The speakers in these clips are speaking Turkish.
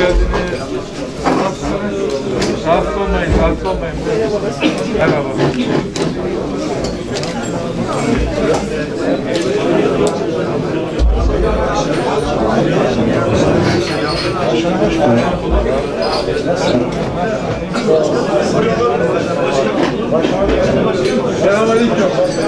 geldiniz. Rahatsız olmayın, rahatsız olmayın. Merhaba. Selamünaleyküm.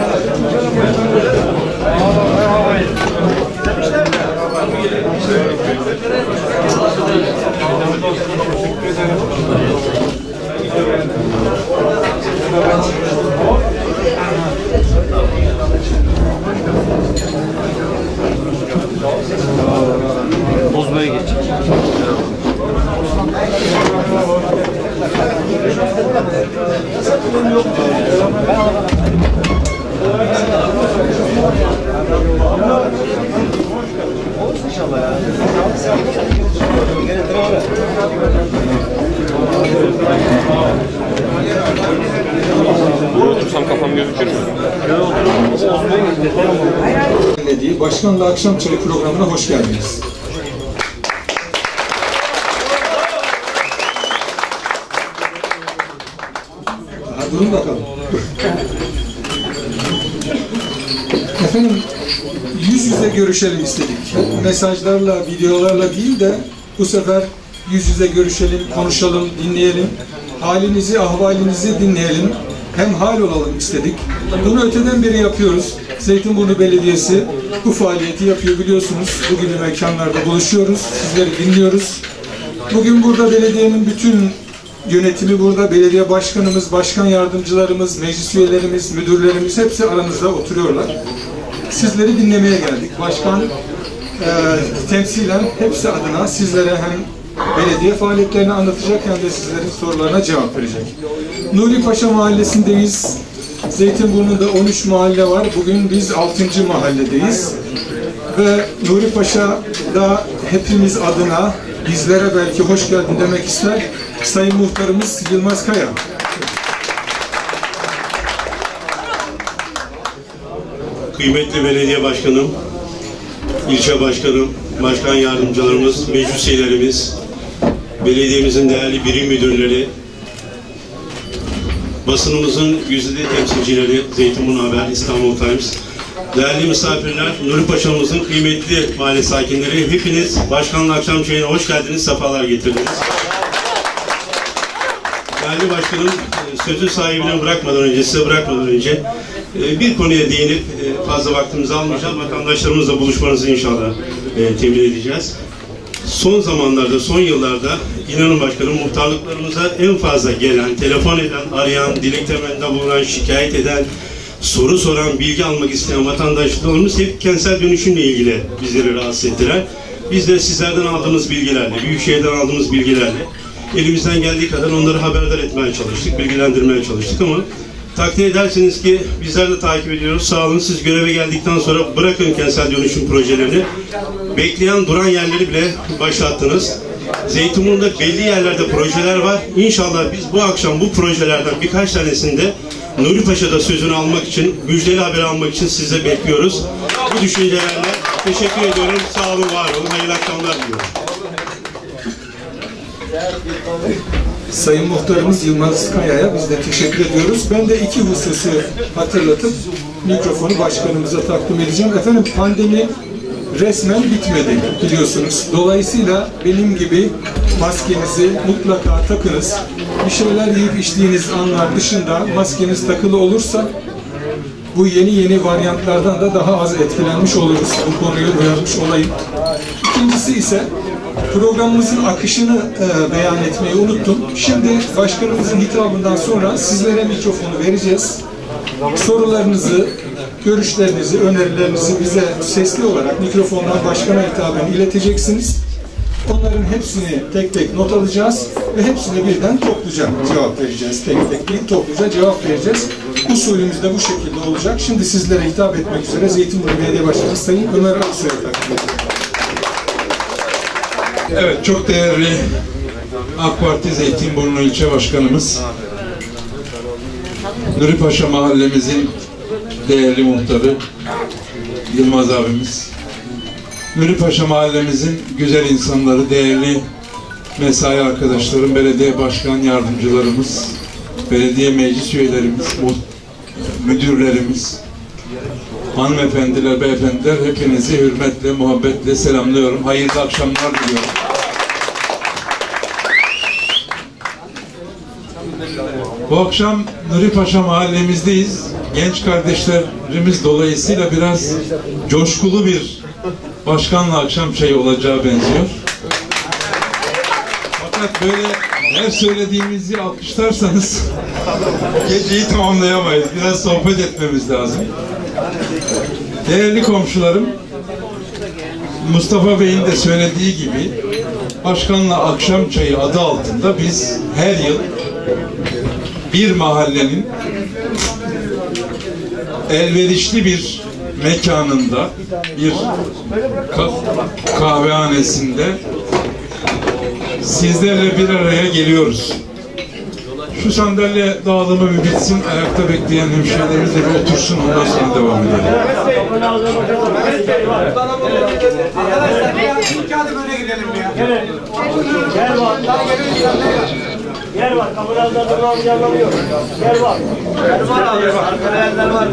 Bozmaya geçecek. İnşallah ya. Otursam kafam gözükür mü? Başkanla Akşam Çayı programına hoş geldiniz. Durun bakalım. Efendim, yüz yüze görüşelim istedik. Mesajlarla, videolarla değil de bu sefer yüz yüze görüşelim, konuşalım, dinleyelim. Halinizi, ahvalinizi dinleyelim. Hemhal olalım istedik. Bunu öteden beri yapıyoruz. Zeytinburnu Belediyesi bu faaliyeti yapıyor biliyorsunuz. Bu gibi mekanlarda buluşuyoruz. Sizleri dinliyoruz. Bugün burada belediyenin bütün yönetimi burada. Belediye başkanımız, başkan yardımcılarımız, meclis üyelerimiz, müdürlerimiz hepsi aramızda oturuyorlar. Sizleri dinlemeye geldik. Başkan temsilen hepsi adına sizlere hem belediye faaliyetlerini anlatacak hem de sizlerin sorularına cevap verecek. Nuri Paşa Mahallesi'ndeyiz. Zeytinburnu'nda 13 mahalle var. Bugün biz 6. mahalledeyiz. Ve Nuri Paşa'da hepimiz adına bizlere belki hoş geldin demek ister Sayın Muhtarımız Yılmaz Kaya. Kıymetli belediye başkanım, ilçe başkanım, başkan yardımcılarımız, meclis üyelerimiz, belediyemizin değerli birim müdürleri, basınımızın güzide temsilcileri, Zeytinburnu Haber, İstanbul Times, değerli misafirler, Nuri Paşa'mızın kıymetli mahalle sakinleri, hepiniz Başkanla Akşam Çayı'na hoş geldiniz, sefalar getirdiniz. Değerli başkanım, sözü sahibine bırakmadan önce, size bırakmadan önce bir konuya değinip fazla vaktimizi almayacağım. Vatandaşlarımızla buluşmanızı inşallah temin edeceğiz. Son zamanlarda, son yıllarda inanın başkanım muhtarlıklarımıza en fazla gelen, telefon eden, arayan, dilek temennide bulunan, şikayet eden, soru soran, bilgi almak isteyen vatandaşlarımız hep kentsel dönüşümle ilgili bizleri rahatsız ettiler. Biz de sizlerden aldığımız bilgilerle, Büyükşehir'den aldığımız bilgilerle elimizden geldiği kadar onları haberdar etmeye çalıştık, bilgilendirmeye çalıştık ama takdir edersiniz ki bizler de takip ediyoruz. Sağ olun, siz göreve geldikten sonra bırakın kentsel dönüşüm projelerini. Bekleyen, duran yerleri bile başlattınız. Zeytinburnu'nda belli yerlerde projeler var. İnşallah biz bu akşam bu projelerden birkaç tanesinde Nuri Paşa'da sözünü almak için, müjdeli haber almak için sizi bekliyoruz. Bu düşüncelerle teşekkür ediyorum. Sağ olun, var olun. Hayırlı akşamlar diliyorum. Sayın Muhtarımız Yılmaz Kaya'ya biz de teşekkür ediyoruz. Ben de iki hususu hatırlatıp mikrofonu başkanımıza takdim edeceğim. Efendim, pandemi resmen bitmedi biliyorsunuz. Dolayısıyla benim gibi maskenizi mutlaka takınız. Bir şeyler yiyip içtiğiniz anlar dışında maskeniz takılı olursa bu yeni varyantlardan da daha az etkilenmiş oluruz. Bu konuyu uyarmış olayım. İkincisi ise programımızın akışını beyan etmeyi unuttum. Şimdi başkanımızın hitabından sonra sizlere mikrofonu vereceğiz. Sorularınızı, görüşlerinizi, önerilerinizi bize sesli olarak mikrofondan başkana hitaben ileteceksiniz. Onların hepsini tek tek not alacağız ve hepsine birden topluca cevap vereceğiz. Tek tek değil, topluca cevap vereceğiz. Usulümüz de bu şekilde olacak. Şimdi sizlere hitap etmek üzere Zeytinburnu Belediye Başkanı Sayın Ömer Aksoy'a takdim ediyorum. Evet, çok değerli AK Parti Zeytinburnu İlçe Başkanımız, Nuri Paşa mahallemizin değerli muhtarı Yılmaz abimiz, Nuri Paşa mahallemizin güzel insanları, değerli mesai arkadaşlarım, belediye başkan yardımcılarımız, belediye meclis üyelerimiz, müdürlerimiz, hanımefendiler, beyefendiler, hepinizi hürmetle, muhabbetle selamlıyorum. Hayırlı akşamlar diliyorum. Bu akşam Nuripaşa mahallemizdeyiz. Genç kardeşlerimiz dolayısıyla biraz coşkulu bir başkanla akşam çayı olacağı benziyor. Fakat böyle her söylediğimizi alkışlarsanız geceyi tamamlayamayız. Biraz sohbet etmemiz lazım. Değerli komşularım, Mustafa Bey'in de söylediği gibi Başkanla Akşam Çayı adı altında biz her yıl bir mahallenin elverişli bir mekanında, bir kahvehanesinde sizlerle bir araya geliyoruz. Şu sandalye dağılımı bir bitsin, ayakta bekleyen hemşehrilerimiz de bir otursun, ondan sonra devam edelim. Yer var, kapılardan durmam yanılıyor. Yer var. Yer var abi, arkada yerler var.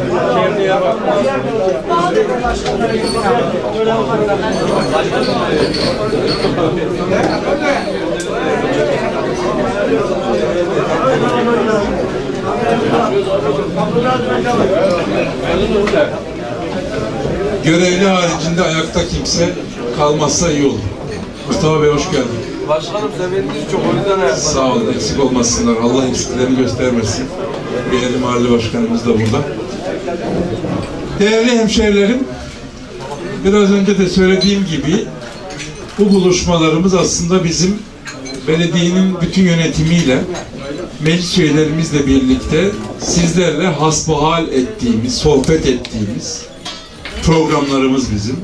Görevli haricinde ayakta kimse kalmazsa iyi olur. Mustafa Bey hoş geldin. Başkanım sevindiğiniz çok o yüzden ayakta. Sağ olun, eksik olmasınlar. Allah eksiklerini göstermesin. Değerli mahalle başkanımız da burada. Değerli hemşehrilerim, biraz önce de söylediğim gibi bu buluşmalarımız aslında bizim belediyenin bütün yönetimiyle, meclis üyelerimizle birlikte sizlerle hasbihal ettiğimiz, sohbet ettiğimiz programlarımız bizim.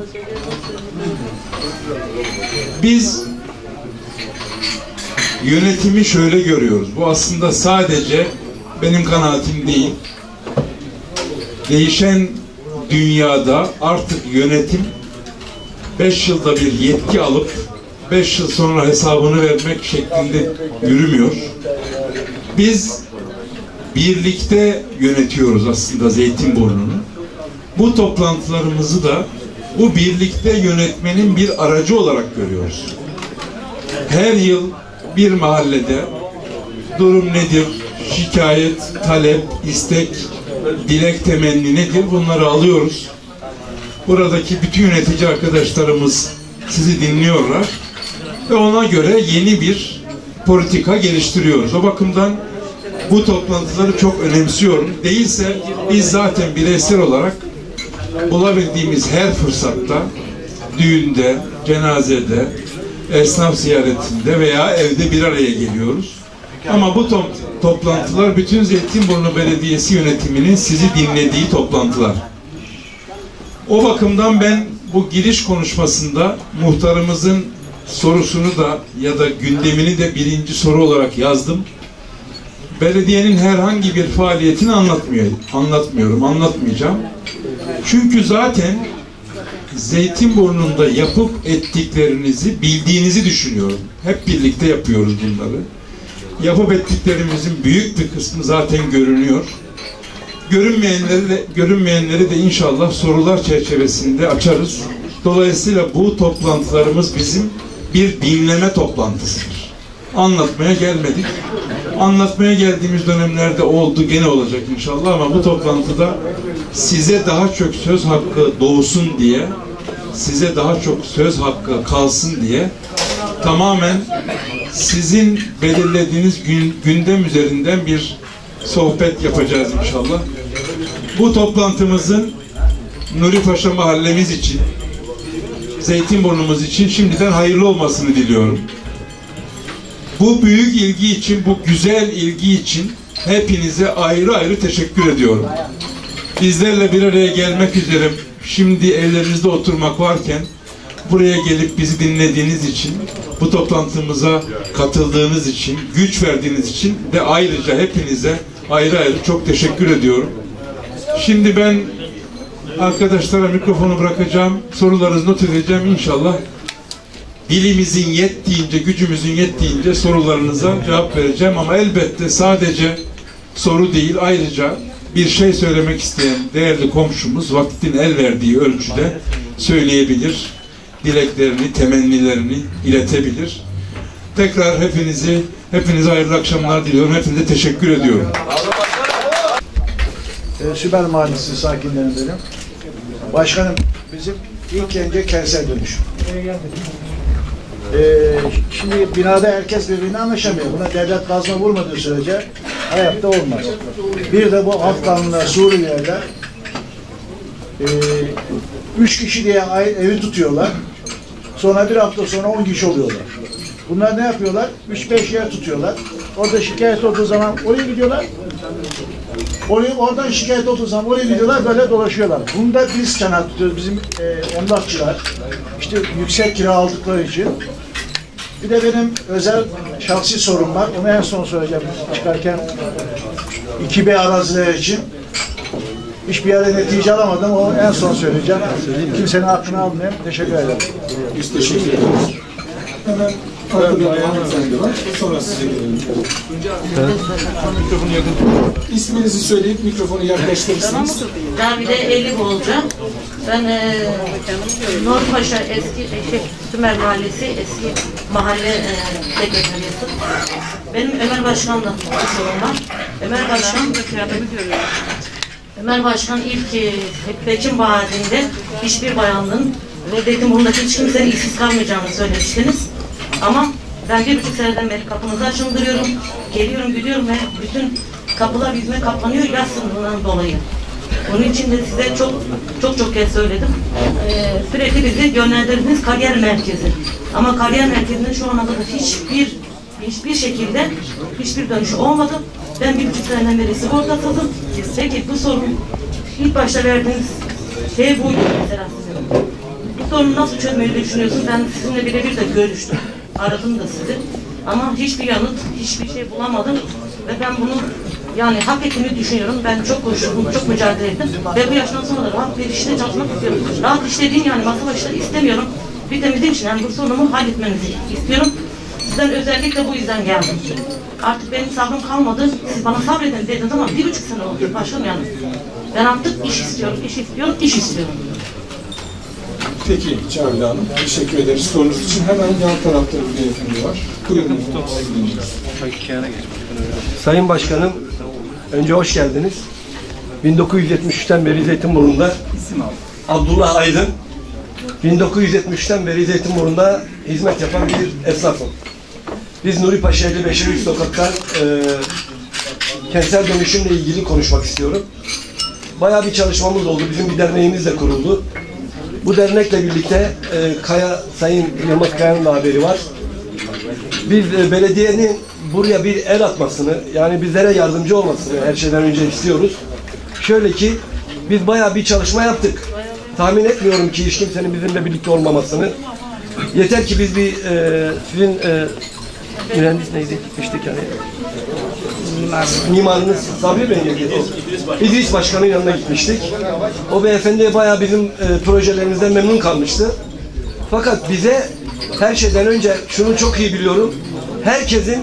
Biz yönetimi şöyle görüyoruz. Bu aslında sadece benim kanaatim değil. Değişen dünyada artık yönetim 5 yılda bir yetki alıp 5 yıl sonra hesabını vermek şeklinde yürümüyor. Biz birlikte yönetiyoruz aslında Zeytinburnu'nu. Bu toplantılarımızı da bu birlikte yönetmenin bir aracı olarak görüyoruz. Her yıl bir mahallede durum nedir, şikayet, talep, istek, dilek, temenni nedir, bunları alıyoruz. Buradaki bütün yönetici arkadaşlarımız sizi dinliyorlar ve ona göre yeni bir politika geliştiriyoruz. O bakımdan bu toplantıları çok önemsiyorum. Değilse biz zaten bireysel olarak bulabildiğimiz her fırsatta, düğünde, cenazede, esnaf ziyaretinde veya evde bir araya geliyoruz. Ama bu toplantılar bütün Zeytinburnu Belediyesi yönetiminin sizi dinlediği toplantılar. O bakımdan ben bu giriş konuşmasında muhtarımızın sorusunu da ya da gündemini de birinci soru olarak yazdım. Belediyenin herhangi bir faaliyetini anlatmayacağım. Çünkü zaten Zeytinburnu'nda yapıp ettiklerinizi bildiğinizi düşünüyorum. Hep birlikte yapıyoruz bunları. Yapıp ettiklerimizin büyük bir kısmı zaten görünüyor. Görünmeyenleri de inşallah sorular çerçevesinde açarız. Dolayısıyla bu toplantılarımız bizim bir dinleme toplantısıdır. Anlatmaya gelmedik. Anlatmaya geldiğimiz dönemlerde oldu, gene olacak inşallah, ama bu toplantıda size daha çok söz hakkı doğsun diye, size daha çok söz hakkı kalsın diye tamamen sizin belirlediğiniz gündem üzerinden bir sohbet yapacağız inşallah. Bu toplantımızın Nuripaşa mahallemiz için, Zeytinburnumuz için şimdiden hayırlı olmasını diliyorum. Bu büyük ilgi için, bu güzel ilgi için hepinize ayrı ayrı teşekkür ediyorum. Bizlerle bir araya gelmek üzere şimdi evlerinizde oturmak varken buraya gelip bizi dinlediğiniz için, bu toplantımıza katıldığınız için, güç verdiğiniz için de ayrıca hepinize ayrı ayrı çok teşekkür ediyorum. Şimdi ben arkadaşlara mikrofonu bırakacağım, sorularınızı not edeceğim. İnşallah dilimizin yettiğince, gücümüzün yettiğince sorularınıza cevap vereceğim ama elbette sadece soru değil, ayrıca bir şey söylemek isteyen değerli komşumuz vaktin el verdiği ölçüde söyleyebilir, dileklerini, temennilerini iletebilir. Tekrar hepinize hayırlı akşamlar diliyorum. Hepinize teşekkür ediyorum. Sümer Mahallesi sakinlerindenim. Başkanım, bizim ilk önce kentsel dönüşüm. Şimdi binada herkes birbirine anlaşamıyor. Buna devlet gazına vurmadığı sürece hayatta olmaz. Bir de bu Afganlılar, Suriyeliler 3 kişi diye evi tutuyorlar. Sonra bir hafta sonra 10 kişi oluyorlar. Bunlar ne yapıyorlar? 3-5 yer tutuyorlar. Orada şikayet olduğu zaman oraya gidiyorlar. Oradan şikayet olduğu zaman oraya gidiyorlar, böyle dolaşıyorlar. Bunda biz kanaat tutuyoruz. Bizim emlakçılar işte yüksek kira aldıkları için. Bir de benim özel şahsi sorum var. Onu en son söyleyeceğim çıkarken 2B araziler için. Hiçbir yere netice alamadım. Onu en son söyleyeceğim. Kimsenin aklını almayayım. Teşekkür ederim. Biz teşekkür ederiz. Hemen arkada hanımefendi var. Sonra size gelelim. İsminizi söyleyip mikrofonu yaklaştırırsınız. Davide Elif olacağım. Ben Nurpaşa eski Sümer Mahallesi eski mahalle sekreteriyesi. Benim Ömer Başkan'la sorun var. Ömer Başkan ilk seçim vaadinde hiçbir bayanlığın ve Zeytinburnu'ndaki hiç kimsenin işsiz kalmayacağını söylemiştiniz. Ama ben 1,5 seneden beri kapınızı açındırıyorum. Geliyorum, gidiyorum ve bütün kapılar yüzüme kaplanıyor yaz sınırından dolayı. Onun için de size çok kez söyledim. Sürekli bizi yönlendirdiniz kariyer merkezi. Ama kariyer merkezinin şu ana kadar hiçbir şekilde hiçbir dönüşü olmadı. Ben 1,5 seneden beri sigortasızım. Peki bu sorun ilk başta verdiğiniz şey buydu mesela sizin. Bu sorunu nasıl çözmeyi düşünüyorsunuz? Ben sizinle birebir de görüştüm. Aradım da sizi. Ama hiçbir yanıt, hiçbir şey bulamadım. Ve ben bunu yani hak ettiğimi düşünüyorum. Ben çok koştum, çok mücadele ettim. Ve bu yaştan sonra da rahat bir işte çalışmak istiyorum. Rahat iş dediğim yani masa başı istemiyorum. Bir temizliğim için yani bu sorunumu halletmenizi istiyorum. Sizden özellikle bu yüzden geldim. Artık benim sabrım kalmadı. Siz bana sabredin dediniz ama 1,5 sene oldu başkanım yani. Ben artık iş istiyorum. Peki Cavide Hanım, teşekkür ederiz sorunuz için. Hemen yan tarafta bir beyefendi var. Buyurun. Sayın Başkanım, önce hoş geldiniz. 1973'ten beri Zeytinburnu'nda Abdullah Aydın 1973'ten beri Zeytinburnu'nda hizmet yapan bir esnafım. Biz Nuri Paşa 55. sokaktan kentsel dönüşümle ilgili konuşmak istiyorum. Bayağı bir çalışmamız oldu. Bizim bir derneğimiz de kuruldu. Bu dernekle birlikte Sayın Yılmaz Kaya'nın da haberi var. Biz belediyenin buraya bir el atmasını, yani bizlere yardımcı olmasını her şeyden önce istiyoruz. Şöyle ki, biz bayağı bir çalışma yaptık. Tahmin etmiyorum ki hiç kimsenin bizimle birlikte olmamasını. Yeter ki biz bir sizin mühendis neydi? Gitmiştik yani. Mimarınız Sabri Bey'e geldi. İdris Başkan'ın yanına gitmiştik. O beyefendi bayağı bizim projelerimizden memnun kalmıştı. Fakat bize her şeyden önce şunu çok iyi biliyorum. Herkesin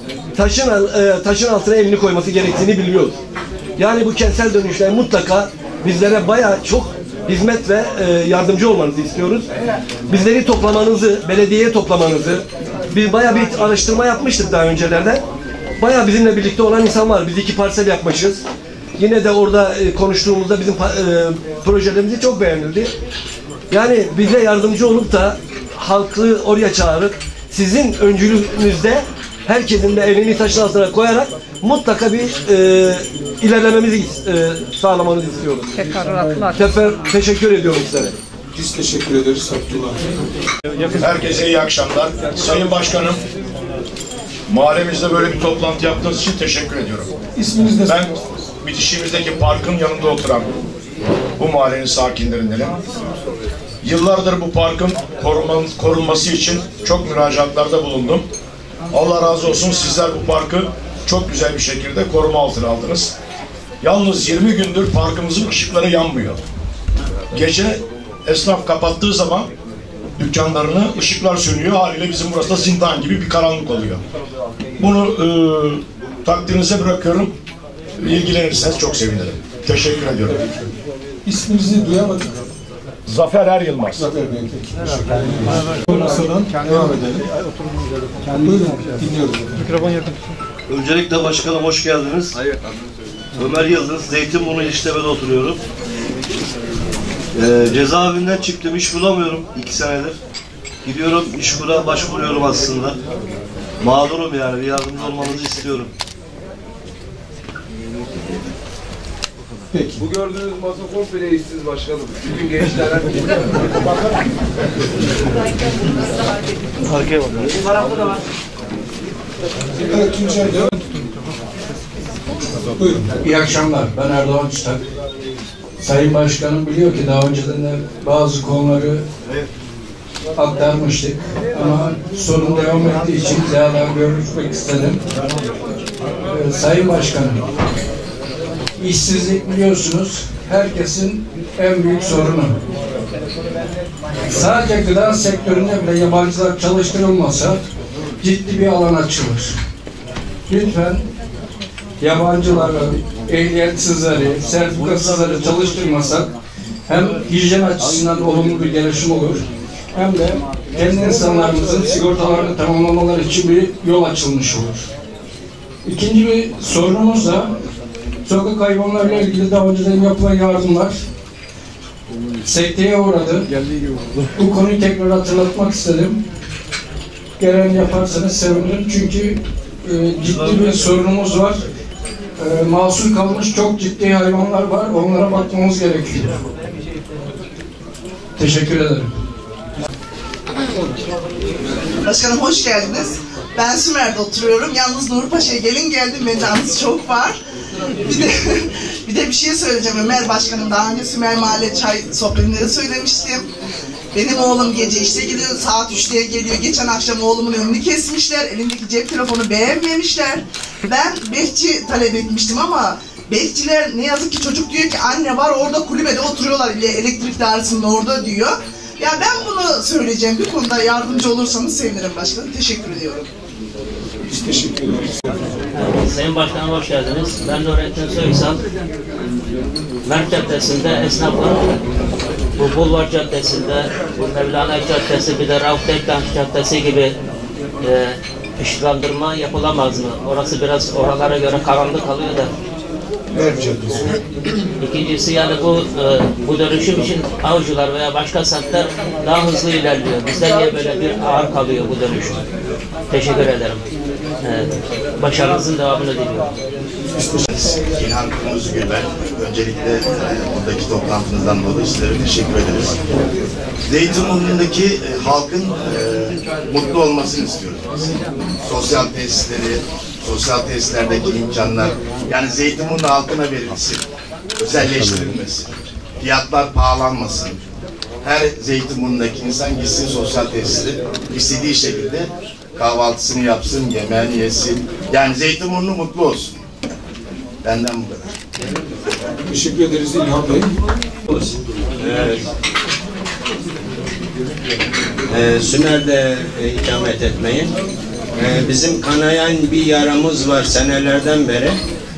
taşın altına elini koyması gerektiğini biliyoruz. Yani bu kentsel dönüşler mutlaka bizlere bayağı çok hizmet ve yardımcı olmanızı istiyoruz. Bizleri toplamanızı, belediyeye toplamanızı, biz bayağı bir araştırma yapmıştık daha öncelerden. Bayağı bizimle birlikte olan insan var. Biz 2 parsel yapmışız. Yine de orada konuştuğumuzda bizim projelerimizi çok beğenildi. Yani bize yardımcı olup da halkı oraya çağırıp sizin öncülüğünüzde herkesin de elini taşın altına koyarak mutlaka bir ilerlememizi sağlamanızı istiyoruz. Teşekkür ediyorum size. Biz teşekkür ederiz Abdullah. Herkese iyi akşamlar. Sayın Başkanım, mahallemizde böyle bir toplantı yaptığınız için teşekkür ediyorum. İsminiz ne? Ben bitişimizdeki parkın yanında oturan bu mahallenin sakinlerindenim. Yıllardır bu parkın korunması için çok müracaatlarda bulundum. Allah razı olsun, sizler bu parkı çok güzel bir şekilde koruma altına aldınız. Yalnız 20 gündür parkımızın ışıkları yanmıyor. Gece esnaf kapattığı zaman dükkanlarını, ışıklar sönüyor. Haliyle bizim burası da zindan gibi bir karanlık oluyor. Bunu takdirinize bırakıyorum. İlgilenirseniz çok sevinirim. Teşekkür ediyorum. İsminizi duyamadık. Zafer Er Yılmaz. Zafer Bey, peki. Masadan devam edelim. Buyurun, dinliyoruz. Mikrofon yakın. Öncelikle başkanım hoş geldiniz. Ömer Yıldız, Zeytinburnu İşleme'de oturuyorum. Cezaevinden çıktım, iş bulamıyorum 2 senedir. Gidiyorum, işkura başvuruyorum aslında. Mağdurum yani, bir yardımcı olmanızı istiyorum. Peki. Bu gördüğünüz masa komple işsiz başkanım. Bütün gençler Arkaya bakın. Bu tarafta da var. Evet, Tunçer devam. Buyurun. İyi akşamlar. Ben Erdoğan Çıtak. Sayın Başkanım biliyor ki daha önceden de bazı konuları aktarmıştık. Ama sorun devam ettiği için daha görüşmek istedim. Sayın Başkanım, işsizlik biliyorsunuz herkesin en büyük sorunu. Sadece gıda sektöründe bile yabancılar çalıştırılmasa ciddi bir alan açılır. Lütfen yabancıları, ehliyetsizleri, sertifikasızları çalıştırmasak hem hijyen açısından olumlu bir gelişim olur, hem de kendi insanlarımızın sigortalarını tamamlamaları için bir yol açılmış olur. İkinci bir sorunumuz da sokak hayvanlarıyla ilgili daha önceden yapılan yardımlar sekteye uğradı. Bu konuyu tekrar hatırlatmak istedim. Gelen yaparsanız sevinirim çünkü ciddi bir sorunumuz var. Mahsur kalmış çok ciddi hayvanlar var. Onlara bakmamız gerekiyor. Teşekkür ederim. Başkanım hoş geldiniz. Ben Sümer'de oturuyorum. Yalnız Nurpaşa'ya geldim. Bende anısı çok var. Bir de bir şey söyleyeceğim Ömer Başkanım. Daha önce Sümer Mahalle çay sohbetinde söylemiştim. Benim oğlum gece işe gidiyor, saat 3'te geliyor. Geçen akşam oğlumun önünü kesmişler. Elindeki cep telefonu beğenmemişler. Ben bekçi talep etmiştim ama bekçiler ne yazık ki çocuk diyor ki anne var orada kulübede oturuyorlar elektrik dairesinin orada diyor. Ya ben bunu söyleyeceğim. Bir konuda yardımcı olursanız sevinirim başkanım. Teşekkür ediyorum. Biz teşekkür ederiz. Sayın Başkanım hoş geldiniz. Ben Nurettin Soysal. Mert Caddesi'nde esnaflar bu Bulvar Caddesi'nde, bu Mevlana Caddesi, bir de Rauf Denktaş Caddesi gibi ışıklandırma yapılamaz mı? Orası biraz oralara göre karanlık kalıyor da. İkincisi yani bu dönüşüm için avcılar veya başka semtler daha hızlı ilerliyor. Bizde niye böyle bir ağır kalıyor bu dönüşüm? Teşekkür ederim. Başarınızın devamını diliyorum. İlhan Kırmızıgüller, öncelikle buradaki toplantınızdan dolayı sizlere teşekkür ederiz. Zeytinburnu'ndaki halkın mutlu olmasını istiyoruz. Sosyal tesisleri, sosyal tesislerdeki imkanlar, yani Zeytinburnu halkına verilsin, özelleştirilmesin, fiyatlar pahalanmasın. Her Zeytinburnu'ndaki insan gitsin sosyal tesisleri, istediği şekilde kahvaltısını yapsın, yemeğini yesin. Yani Zeytinburnu mutlu olsun. Benden bu kadar. Teşekkür ederiz İlhan Bey. Sümer'de ikamet etmeyin. Bizim kanayan bir yaramız var senelerden beri.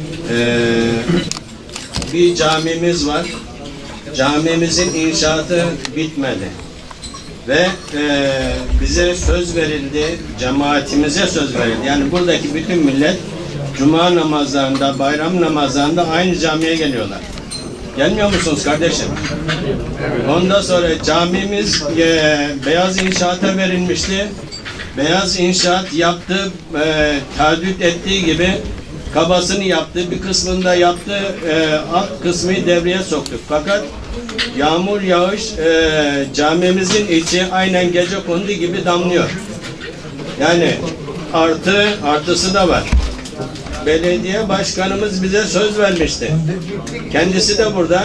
Bir camimiz var. Camimizin inşaatı bitmedi. Ve bize söz verildi, cemaatimize söz verildi. Yani buradaki bütün millet Cuma namazlarında, bayram namazlarında aynı camiye geliyorlar. Gelmiyor musunuz kardeşim? Ondan sonra camimiz Beyaz İnşaat'a verilmişti. Beyaz İnşaat yaptı, taahhüt ettiği gibi kabasını yaptı, bir kısmını da yaptı, alt kısmı devreye soktuk. Fakat yağmur yağış camimizin içi aynen gecekondu gibi damlıyor. Yani artısı da var. Belediye başkanımız bize söz vermişti. Kendisi de burada.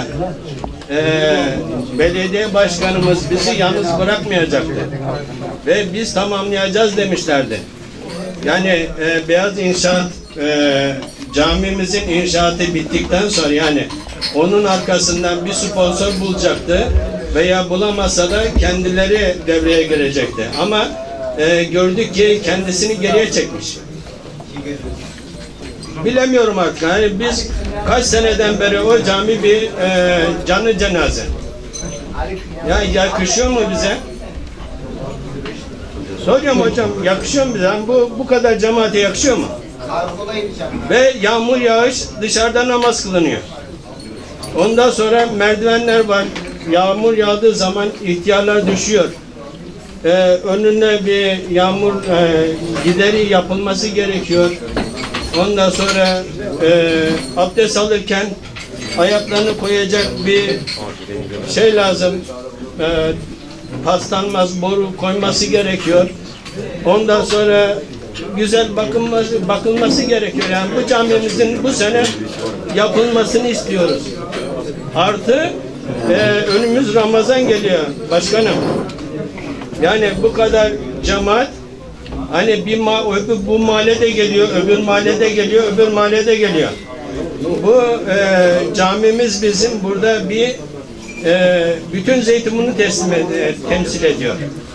Belediye başkanımız bizi yalnız bırakmayacaktı. Ve biz tamamlayacağız demişlerdi. Yani Beyaz İnşaat camimizin inşaatı bittikten sonra yani onun arkasından bir sponsor bulacaktı veya bulamasa da kendileri devreye girecekti. Ama gördük ki kendisini geriye çekmiş. Bilemiyorum artık. Yani biz kaç seneden beri o cami bir canlı cenaze. Ya yakışıyor mu bize? Soruyorum hocam, yakışıyor mu bize? Bu kadar cemaate yakışıyor mu? Ve yağmur yağış dışarıda namaz kılınıyor. Ondan sonra merdivenler var. Yağmur yağdığı zaman ihtiyarlar düşüyor. Önüne bir yağmur gideri yapılması gerekiyor. Ondan sonra abdest alırken ayaklarını koyacak bir şey lazım. Paslanmaz boru koyması gerekiyor. Ondan sonra güzel bakılması gerekiyor. Yani bu camimizin bu sene yapılmasını istiyoruz. Artı önümüz Ramazan geliyor başkanım. Yani bu kadar cemaat, hani bu mahallede geliyor, öbür mahallede geliyor, öbür mahallede geliyor. Bu camimiz bizim burada bir bütün Zeytinburnu'nu temsil ediyor.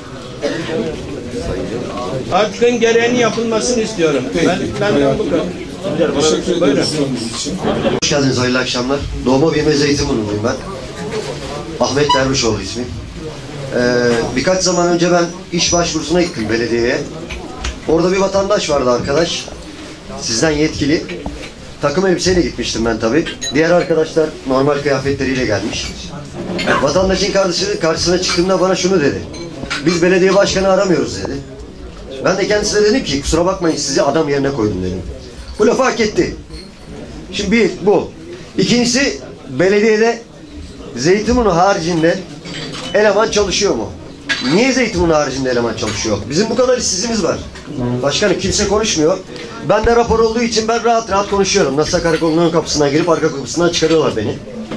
Artık gereğini yapılmasını istiyorum. Ben bu kadar. Buyurun. Hoş geldiniz, hayırlı akşamlar. Doğma büyüme Zeytinburnu'luyum ben. Ahmet Dervişoğlu ismim. Birkaç zaman önce ben iş başvurusuna gittim belediyeye. Orada bir vatandaş vardı arkadaş. Sizden yetkili. Takım elbiseyle gitmiştim ben tabii. Diğer arkadaşlar normal kıyafetleriyle gelmiş. Vatandaşın karşısına çıktığımda bana şunu dedi. Biz belediye başkanı aramıyoruz dedi. Ben de kendisine dedim ki kusura bakmayın sizi adam yerine koydum dedim. Bu lafı hak etti. Şimdi bir bu. İkincisi belediyede Zeytinburnu haricinde eleman çalışıyor mu? Niye Zeytinburnu haricinde eleman çalışıyor? Bizim bu kadar işsizimiz var. Başkanım kimse konuşmuyor. Ben de rapor olduğu için ben rahat rahat konuşuyorum. Nasıl karakolunun kapısından girip arka kapısından çıkarıyorlar beni.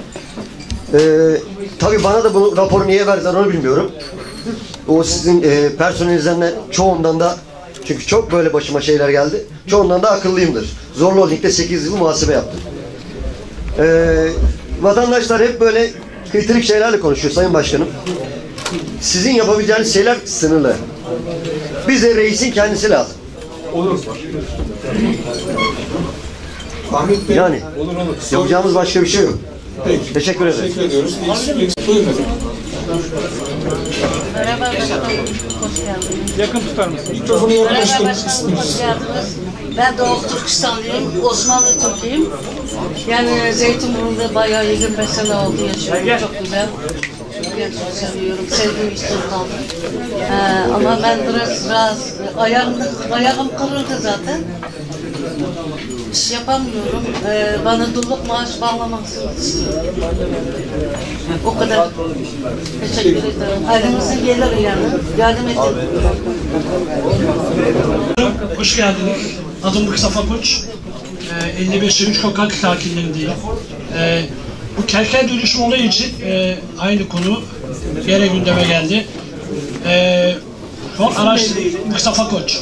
Tabii bana da bu raporu niye verdiler onu bilmiyorum. O sizin personelinizden de çoğundan da çünkü çok böyle başıma şeyler geldi. Çoğundan da akıllıyımdır. Zorlu Holding'de 8 yıl muhasebe yaptım. Vatandaşlar hep böyle kritik şeylerle konuşuyor Sayın Başkanım. Sizin yapabileceğiniz şeyler sınırlı. Bize reisin kendisi lazım. Olur. Ahmet Bey, yani olur. Yapacağımız başka bir şey yok. Peki. Teşekkür ederim. Teşekkür ediyoruz. Buyurun efendim. Merhaba, hoş geldiniz. Yakın tutar mısınız? Mikrofonu yaklaştırın. Merhaba başkanım, hoş geldiniz. Ben Doğu Türkistanlıyım, Osmanlı Türk'üyüm. Yani Zeytinburnu'nda bayağı 25 sene oldu yaşıyorum, çok güzel. Ben çok seviyorum, sevdiğim için kaldım. Ama ben biraz ayağım kırıldı zaten. İş yapamıyorum. Bana dulluk maaş bağlamasını istiyorum. O kadar. Teşekkür ederim. Ailemize gelir yani. Yardım edin. Hoş geldiniz. Adım Mustafa Koç. 55 Sokak sakinlerindeyim. Bu kentsel dönüşüm olayı için aynı konu yine gündeme geldi. Mustafa Koç.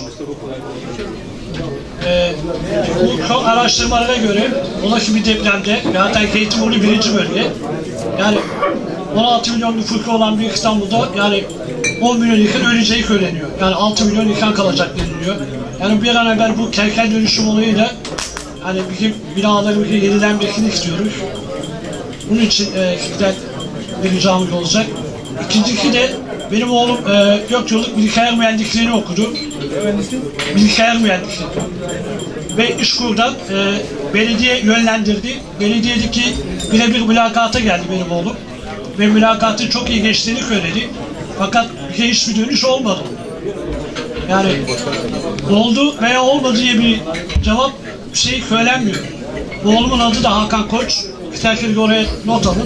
Bu son araştırmalara göre olası bir depremde zaten Zeytinburnu 1. bölge yani 16 milyon nüfusu olan bir İstanbul'da yani 10 milyon insan öleceği söyleniyor. Yani 6 milyon insan kalacak deniliyor. Yani bir an evvel bu kentsel dönüşüm olayıyla hani bizim binalarımızı yenilenmesini istiyoruz. Bunun için sizden bir ricamız olacak. İkincisi de benim oğlum 4 yıllık bilgisayar mühendisliğini okudu. Bilgisayar mühendisliği. Ve İşkur'dan belediye yönlendirdi. Belediyedeki birebir mülakata geldi benim oğlum. Ve mülakatın çok iyi geçtiğini söyledi. Fakat bize hiçbir dönüş olmadı. Yani oldu veya olmadı diye bir cevap söylenmiyor. Oğlumun adı da Hakan Koç. İsterseniz oraya not alın.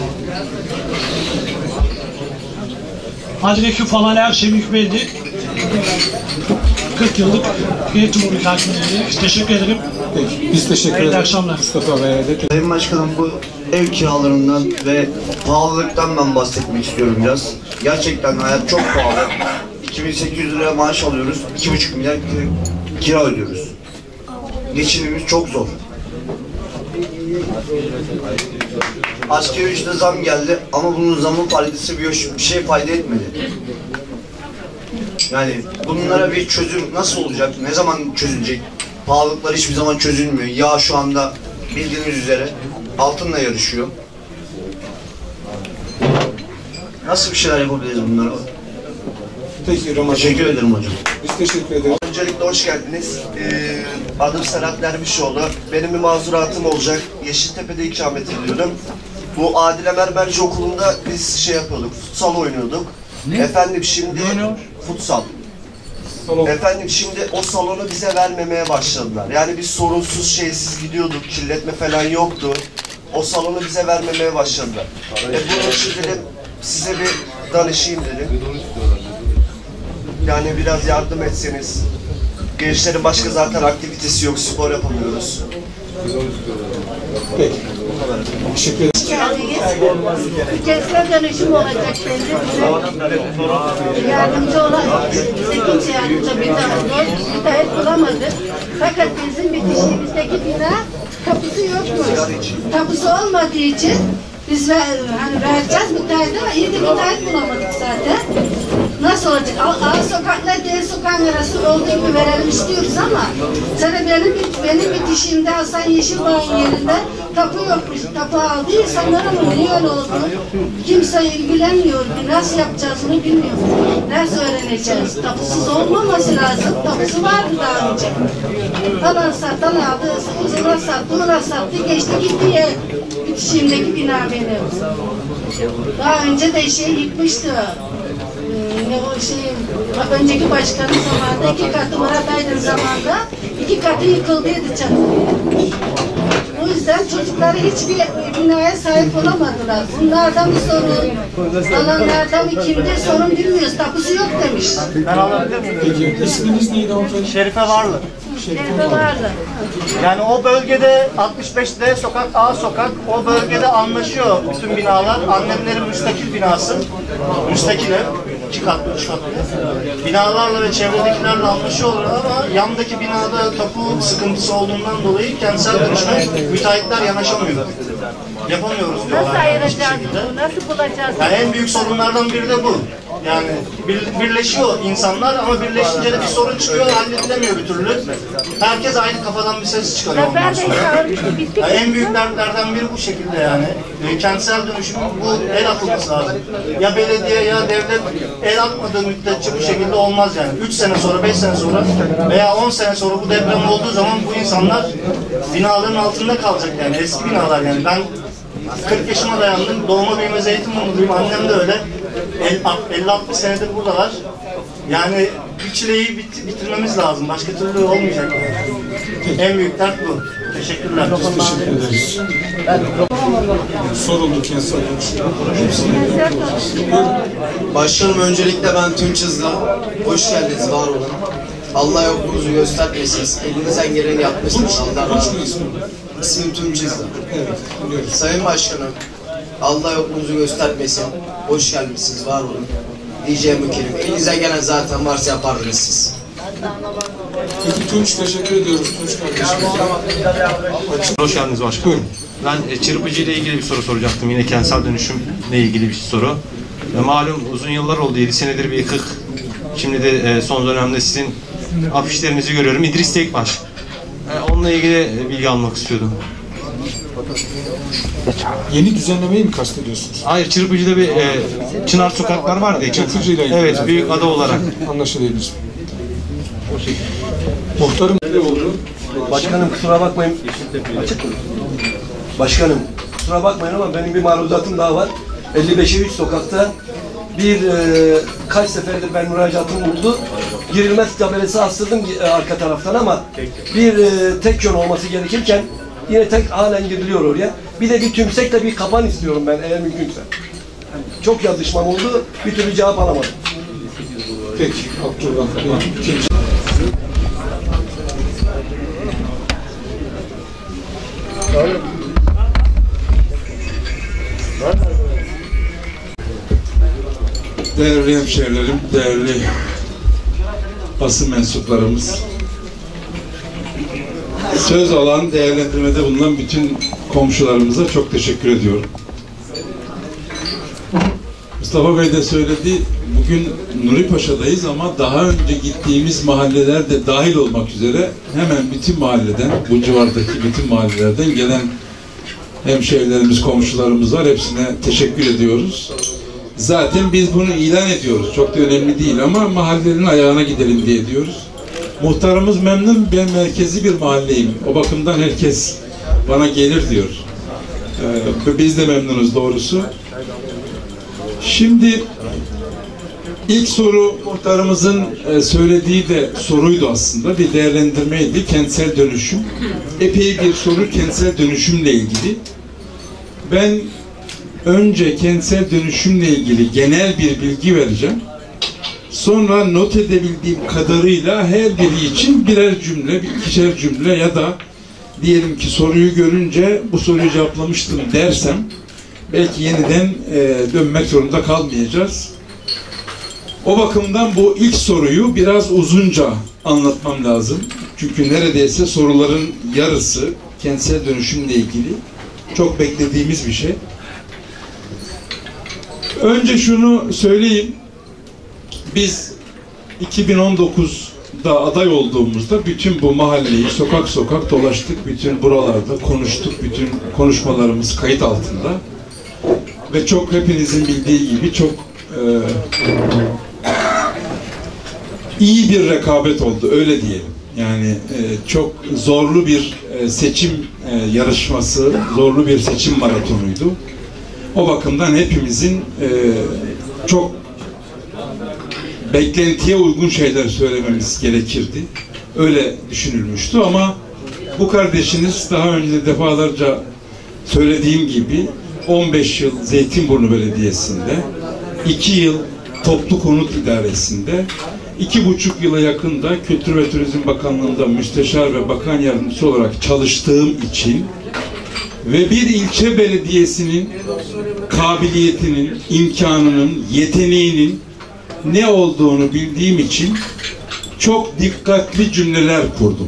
Adresi falan her şey belli. 40 yıllık Zeytinburnu takipçileri. Teşekkür ederim. Peki, biz teşekkür ederiz. İyi akşamlar. Mustafa Bey'e de. Sayın Başkanım, bu ev kiralarından ve pahalılıktan ben bahsetmek istiyorum biraz. Gerçekten hayat çok pahalı. 2800 lira maaş alıyoruz. 2,5 milyar kira ödüyoruz. Geçimimiz çok zor. Asgari ücrete zam geldi ama bunun zamın faydası bir şey fayda etmedi. Yani bunlara bir çözüm nasıl olacak? Ne zaman çözülecek? Pahalılıklar hiçbir zaman çözülmüyor. Yağ şu anda bildiğiniz üzere altınla yarışıyor. Nasıl bir şeyler yapabiliriz bunlara? Peki Ramazan. Teşekkür ederim hocam. Biz teşekkür ederiz. Öncelikle hoş geldiniz. Adım Serhat Dervişoğlu. Benim bir mazuratım olacak. Yeşiltepe'de ikamet ediyorum. Bu Adile Mermerci Okulu'nda biz şey yapıyorduk, futsal oynuyorduk. Efendim şimdi futsal. Efendim şimdi o salonu bize vermemeye başladılar. Yani biz sorunsuz şeysiz gidiyorduk, kirletme falan yoktu. O salonu bize vermemeye başladılar. Bunun için dedim size bir danışayım dedim. Yani biraz yardım etseniz. Gençlerin başka zaten aktivitesi yok, spor yapamıyoruz. Peki. Teşekkür ederim. Bir kentsel dönüşüm olacak şimdi. Bize yardımcı olan, bize kimse yardımcı bir daha bulamadık. Fakat bizim bitişimizdeki bina kapısı yokmuş. Kapısı olmadığı için biz hani vereceğiz müteahhide ama iyi de müteahhit bulamadık zaten. Nasıl olacak? A sokakla D sokağın arası olduğu gibi verelim istiyoruz ama sana benim bitişimde Hasan Yeşilbay'ın yerinde tapu yokmuş. Tapu aldı insanlara mı niye öyle oldu? Kimse ilgilenmiyor. Nasıl yapacağız bunu bilmiyoruz. Nasıl öğreneceğiz? Tapusuz olmaması lazım. Tapusu vardı daha önce. Alan satan aldı. Uzuna sattı, ona sattı. Geçti gitti bitişimdeki bina benim. Daha önce de yıkmıştı. Önceki başkanın zamanında 2 katı Murat Aydın zamanında 2 katı yıkıldıydı çatı. O yüzden çocukları hiçbir binaya sahip olamadılar. Bunlardan bir sorun, alanlardan bir kimde sorun bilmiyoruz. Tapusu yok demiş. Ben alabilir miyim? Peki isminiz neydi hanımefendi? Şerife Varlı. Şerife Varlı. Yani o bölgede 65'de sokak A sokak, o bölgede anlaşıyor bütün binalar. Annemlerin müstakil binası, müstakil ev, 2 katlı, 3 katlı. Binalarla ve çevredekilerle anlaşıyorlar ama yandaki binada tapu sıkıntısı olduğundan dolayı kentsel dönüşme müteahhitler yanaşamıyor. Yapamıyoruz diyorlar. Nasıl ayıracağız bunu? Nasıl bulacağız? Yani en büyük sorunlardan biri de bu. Yani birleşiyor insanlar ama birleşince de bir sorun çıkıyor, halledilemiyor bir türlü. Herkes aynı kafadan bir ses çıkarıyor ondan sonra. Yani en büyük dertlerden biri bu şekilde yani. Kentsel dönüşümün bu el atılması lazım. Ya belediye ya devlet el atmadığı müddetçe bu şekilde olmaz yani. 3 sene sonra, 5 sene sonra veya 10 sene sonra bu deprem olduğu zaman bu insanlar binaların altında kalacak yani. Eski binalar yani. Ben 40 yaşıma dayandım. Doğma büyüme Zeytinburnu'luyum. Annem de öyle. 50-60 senedir buradalar. Yani bir çileyi bitirmemiz lazım. Başka türlü olmayacak. En büyük dert bu. Teşekkürler. Teşekkür ederiz. Soruldu kentsel dönüşüm. Başkanım öncelikle ben Tunç Hızlı. Hoş geldiniz, var olun. Allah yokluğunuzu göstermesin. Elinizden geleni yapmışsınız. Allah razı olsun. İsmim Tunç Hızlı. Sayın Başkanım, Allah yokluğunuzu göstermesin. Hoş gelmişsiniz, var olun. Diyeceğim bu kelime. Elinizden gelen zaten varsa yapardınız siz. Peki Tunç, teşekkür ediyoruz Tunç kardeşim. Hoş geldiniz başkanım. Ben çırpıcı ile ilgili bir soru soracaktım. Yine kentsel dönüşümle ilgili bir soru. Malum uzun yıllar oldu. 7 senedir bir yıkık. Şimdi de son dönemde sizin afişlerinizi görüyorum. İdris Tekbaş. Onunla ilgili bilgi almak istiyordum. Yeni düzenlemeyi mi kastediyorsunuz? Hayır, Çırpıcı'da bir Çınar Sokaklar vardı ya. Çırpıcı'yla ilgili. Evet, büyük ada olarak. Anlaşılabilir. Muhtarım ne oldu? Başkanım kusura bakmayın. Açık mı? Başkanım kusura bakmayın ama benim bir maruzatım daha var. 55'e 3 sokakta kaç seferdir ben müracaatım oldu. Girilmez tabelası astırdım arka taraftan ama bir tek yön olması gerekirken yine tek halen giriliyor oraya. Bir de bir tümsekle bir kapan istiyorum ben eğer mümkünse. Çok yazışmam oldu. Bir türlü cevap alamadım. Peki. Abdullah Bey. Değerli hemşehrilerim, değerli basın mensuplarımız, söz alan, değerlendirmede bulunan bütün komşularımıza çok teşekkür ediyorum. Mustafa Bey de söyledi, bugün Nuripaşa'dayız ama daha önce gittiğimiz mahalleler de dahil olmak üzere hemen bütün mahalleden, bu civardaki bütün mahallelerden gelen hemşehrilerimiz, komşularımız var. Hepsine teşekkür ediyoruz. Zaten biz bunu ilan ediyoruz. Çok da önemli değil ama mahallenin ayağına gidelim diye diyoruz. Muhtarımız memnun, ben merkezi bir mahalleyim. O bakımdan herkes bana gelir diyor. Biz de memnunuz doğrusu. Şimdi ilk soru muhtarımızın söylediği de soruydu aslında. Bir değerlendirmeydi. Kentsel dönüşüm. Epey bir soru kentsel dönüşümle ilgili. Ben önce kentsel dönüşümle ilgili genel bir bilgi vereceğim. Sonra not edebildiğim kadarıyla her biri için birer cümle, ikişer cümle ya da diyelim ki soruyu görünce bu soruyu cevaplamıştım dersem belki yeniden dönmek zorunda kalmayacağız. O bakımdan bu ilk soruyu biraz uzunca anlatmam lazım. Çünkü neredeyse soruların yarısı kentsel dönüşümle ilgili. Çok beklediğimiz bir şey. Önce şunu söyleyeyim. Biz 2019'da aday olduğumuzda bütün bu mahalleyi sokak sokak dolaştık. Bütün buralarda konuştuk. Bütün konuşmalarımız kayıt altında. Ve çok hepinizin bildiği gibi çok iyi bir rekabet oldu. Öyle diyelim. Yani çok zorlu bir seçim yarışması, zorlu bir seçim maratonuydu. O bakımdan hepimizin çok beklentiye uygun şeyler söylememiz gerekirdi. Öyle düşünülmüştü ama bu kardeşiniz daha önce defalarca söylediğim gibi 15 yıl Zeytinburnu Belediyesi'nde, 2 yıl Toplu Konut İdaresi'nde, 2,5 yıla yakın da Kültür ve Turizm Bakanlığı'nda müsteşar ve bakan yardımcısı olarak çalıştığım için ve bir ilçe belediyesinin kabiliyetinin, imkanının, yeteneğinin ne olduğunu bildiğim için çok dikkatli cümleler kurdum.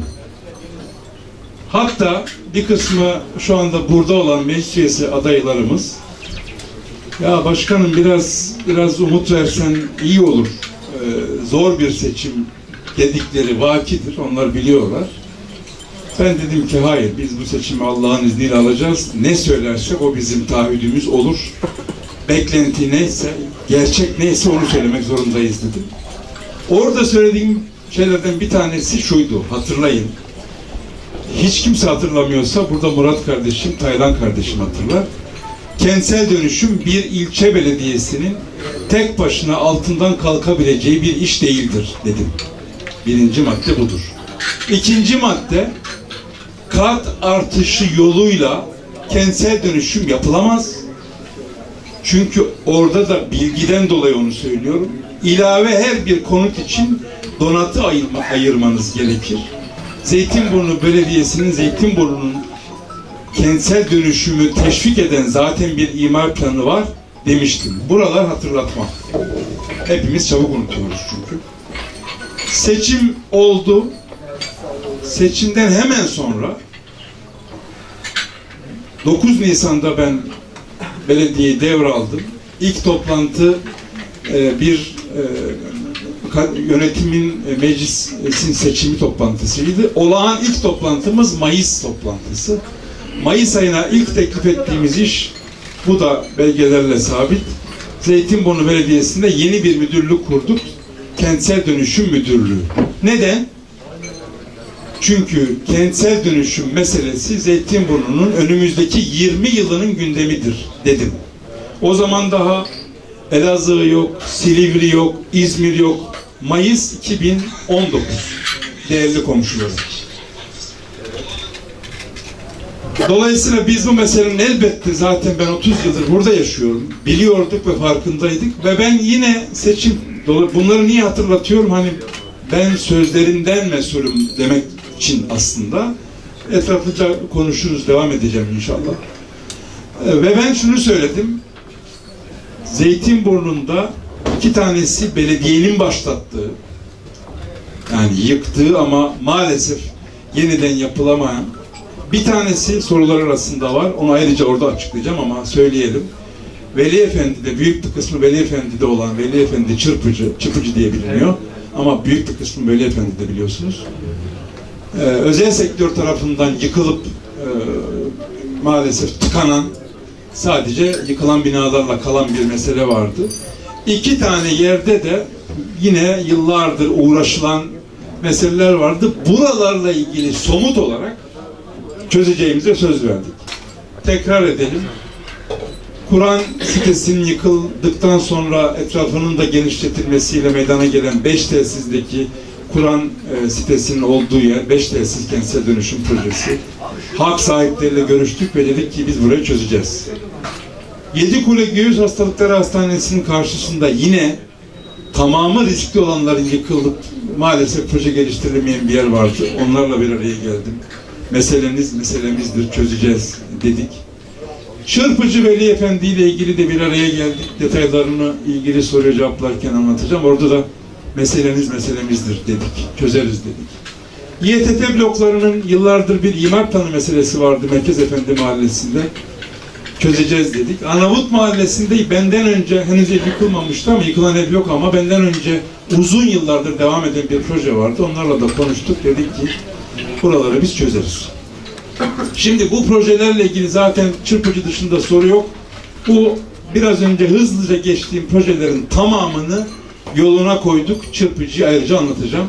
Hatta bir kısmı şu anda burada olan meclis üyesi adaylarımız, ya başkanım biraz umut versen iyi olur, zor bir seçim dedikleri vakidir, onlar biliyorlar. Ben dedim ki hayır, biz bu seçimi Allah'ın izniyle alacağız. Ne söylersek o bizim taahhüdümüz olur. Beklenti neyse, gerçek neyse onu söylemek zorundayız dedim. Orada söylediğim şeylerden bir tanesi şuydu, hatırlayın. Hiç kimse hatırlamıyorsa burada Murat kardeşim, Taylan kardeşim hatırlar. Kentsel dönüşüm bir ilçe belediyesinin tek başına altından kalkabileceği bir iş değildir dedim. Birinci madde budur. İkinci madde, kat artışı yoluyla kentsel dönüşüm yapılamaz. Çünkü orada da bilgiden dolayı onu söylüyorum. İlave her bir konut için donatı ayırmanız gerekir. Zeytinburnu Belediyesi'nin Zeytinburnu'nun kentsel dönüşümü teşvik eden zaten bir imar planı var demiştim. Buralar hatırlatma. Hepimiz çabuk unutuyoruz çünkü. Seçim oldu. Seçimden hemen sonra 9 Nisan'da ben belediyeyi devraldım. İlk toplantı yönetimin meclisin seçimi toplantısıydı. Olağan ilk toplantımız Mayıs toplantısı. Mayıs ayına ilk teklif ettiğimiz iş, bu da belgelerle sabit. Zeytinburnu Belediyesi'nde yeni bir müdürlük kurduk. Kentsel Dönüşüm Müdürlüğü. Neden? Çünkü kentsel dönüşüm meselesi Zeytinburnu'nun önümüzdeki 20 yılının gündemidir dedim. O zaman daha Elazığ yok, Silivri yok, İzmir yok. Mayıs 2019 değerli komşularım. Dolayısıyla biz bu meselenin elbette zaten ben 30 yıldır burada yaşıyorum. Biliyorduk ve farkındaydık ve ben yine seçim, bunları niye hatırlatıyorum? Hani ben sözlerinden mesulüm demek için aslında. Etraflıca konuşuruz, devam edeceğim inşallah. Ve ben şunu söyledim. Zeytinburnu'nda 2 tanesi belediyenin başlattığı, yani yıktığı ama maalesef yeniden yapılamayan, bir tanesi sorular arasında var. Onu ayrıca orada açıklayacağım ama söyleyelim. Veli Efendi'de, büyük bir kısmı Veli Efendi'de olan Veli Efendi Çırpıcı diye biliniyor. Ama büyük bir kısmı Veli Efendi'de biliyorsunuz. Özel sektör tarafından yıkılıp maalesef tıkanan, sadece yıkılan binalarla kalan bir mesele vardı. 2 tane yerde de yine yıllardır uğraşılan meseleler vardı. Buralarla ilgili somut olarak çözeceğimize söz verdik. Tekrar edelim. Kur'an sitesinin yıkıldıktan sonra etrafının da genişletilmesiyle meydana gelen 5 tesizdeki Kur'an sitesinin olduğu yer, 5 tesis kentsel dönüşüm projesi. Hak sahipleriyle görüştük ve dedik ki biz burayı çözeceğiz. Yedikule Göğüs Hastalıkları Hastanesi'nin karşısında yine tamamı riskli olanların yıkılıp maalesef proje geliştirilemeyen bir yer vardı. Onlarla bir araya geldim. Meselemizdir, çözeceğiz dedik. Çırpıcı Veli Efendi ile ilgili de bir araya geldik. Detaylarını ilgili soruya cevaplarken anlatacağım. Orada da meselemizdir dedik. Çözeriz dedik. İETT bloklarının yıllardır bir imar planı meselesi vardı Merkez Efendi Mahallesi'nde. Çözeceğiz dedik. Arnavut Mahallesi'nde benden önce, henüz ev yıkılmamıştı ama yıkılan ev yok ama benden önce uzun yıllardır devam eden bir proje vardı. Onlarla da konuştuk. Dedik ki buraları biz çözeriz. Şimdi bu projelerle ilgili zaten Çırpıcı dışında soru yok. Bu biraz önce hızlıca geçtiğim projelerin tamamını yoluna koyduk. Çırpıcı'yı ayrıca anlatacağım.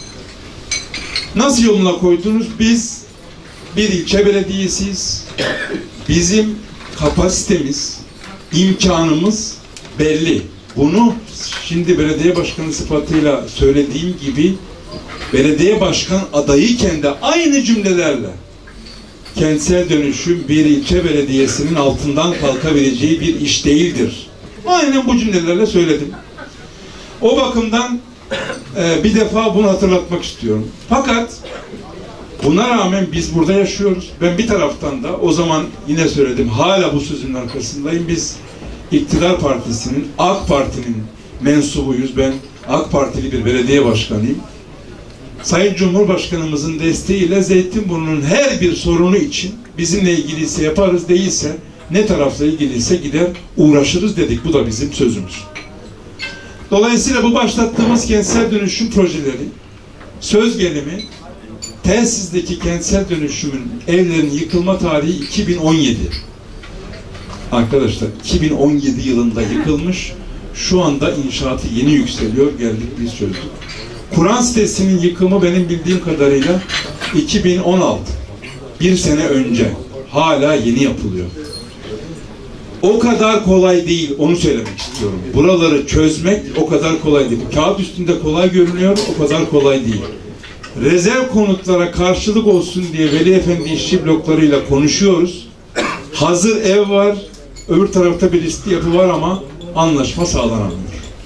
Nasıl yoluna koydunuz? Biz bir ilçe belediyesiyiz. Bizim kapasitemiz, imkanımız belli. Bunu şimdi belediye başkanı sıfatıyla söylediğim gibi belediye başkan adayıyken de aynı cümlelerle kentsel dönüşüm bir ilçe belediyesinin altından kalkabileceği bir iş değildir. Aynen bu cümlelerle söyledim. O bakımdan bir defa bunu hatırlatmak istiyorum. Fakat buna rağmen biz burada yaşıyoruz. Ben bir taraftan da o zaman yine söyledim, hala bu sözün arkasındayım. Biz iktidar partisinin, AK Parti'nin mensubuyuz. Ben AK Partili bir belediye başkanıyım. Sayın Cumhurbaşkanımızın desteğiyle Zeytinburnu'nun her bir sorunu için bizimle ilgiliyse yaparız, değilse ne tarafla ilgiliyse gider uğraşırız dedik. Bu da bizim sözümüz. Dolayısıyla bu başlattığımız kentsel dönüşüm projeleri, söz gelimi tesizdeki kentsel dönüşümün evlerin yıkılma tarihi 2017. Arkadaşlar 2017 yılında yıkılmış, şu anda inşaatı yeni yükseliyor, geldik biz çözdük. Kur'an sitesinin yıkımı benim bildiğim kadarıyla 2016. Bir sene önce. Hala yeni yapılıyor. O kadar kolay değil, onu söylemek istiyorum. Buraları çözmek o kadar kolay değil. Kağıt üstünde kolay görünüyor, o kadar kolay değil. Rezerv konutlara karşılık olsun diye Veli Efendi işçi bloklarıyla konuşuyoruz. Hazır ev var, öbür tarafta bir riskli yapı var ama anlaşma sağlanamıyor.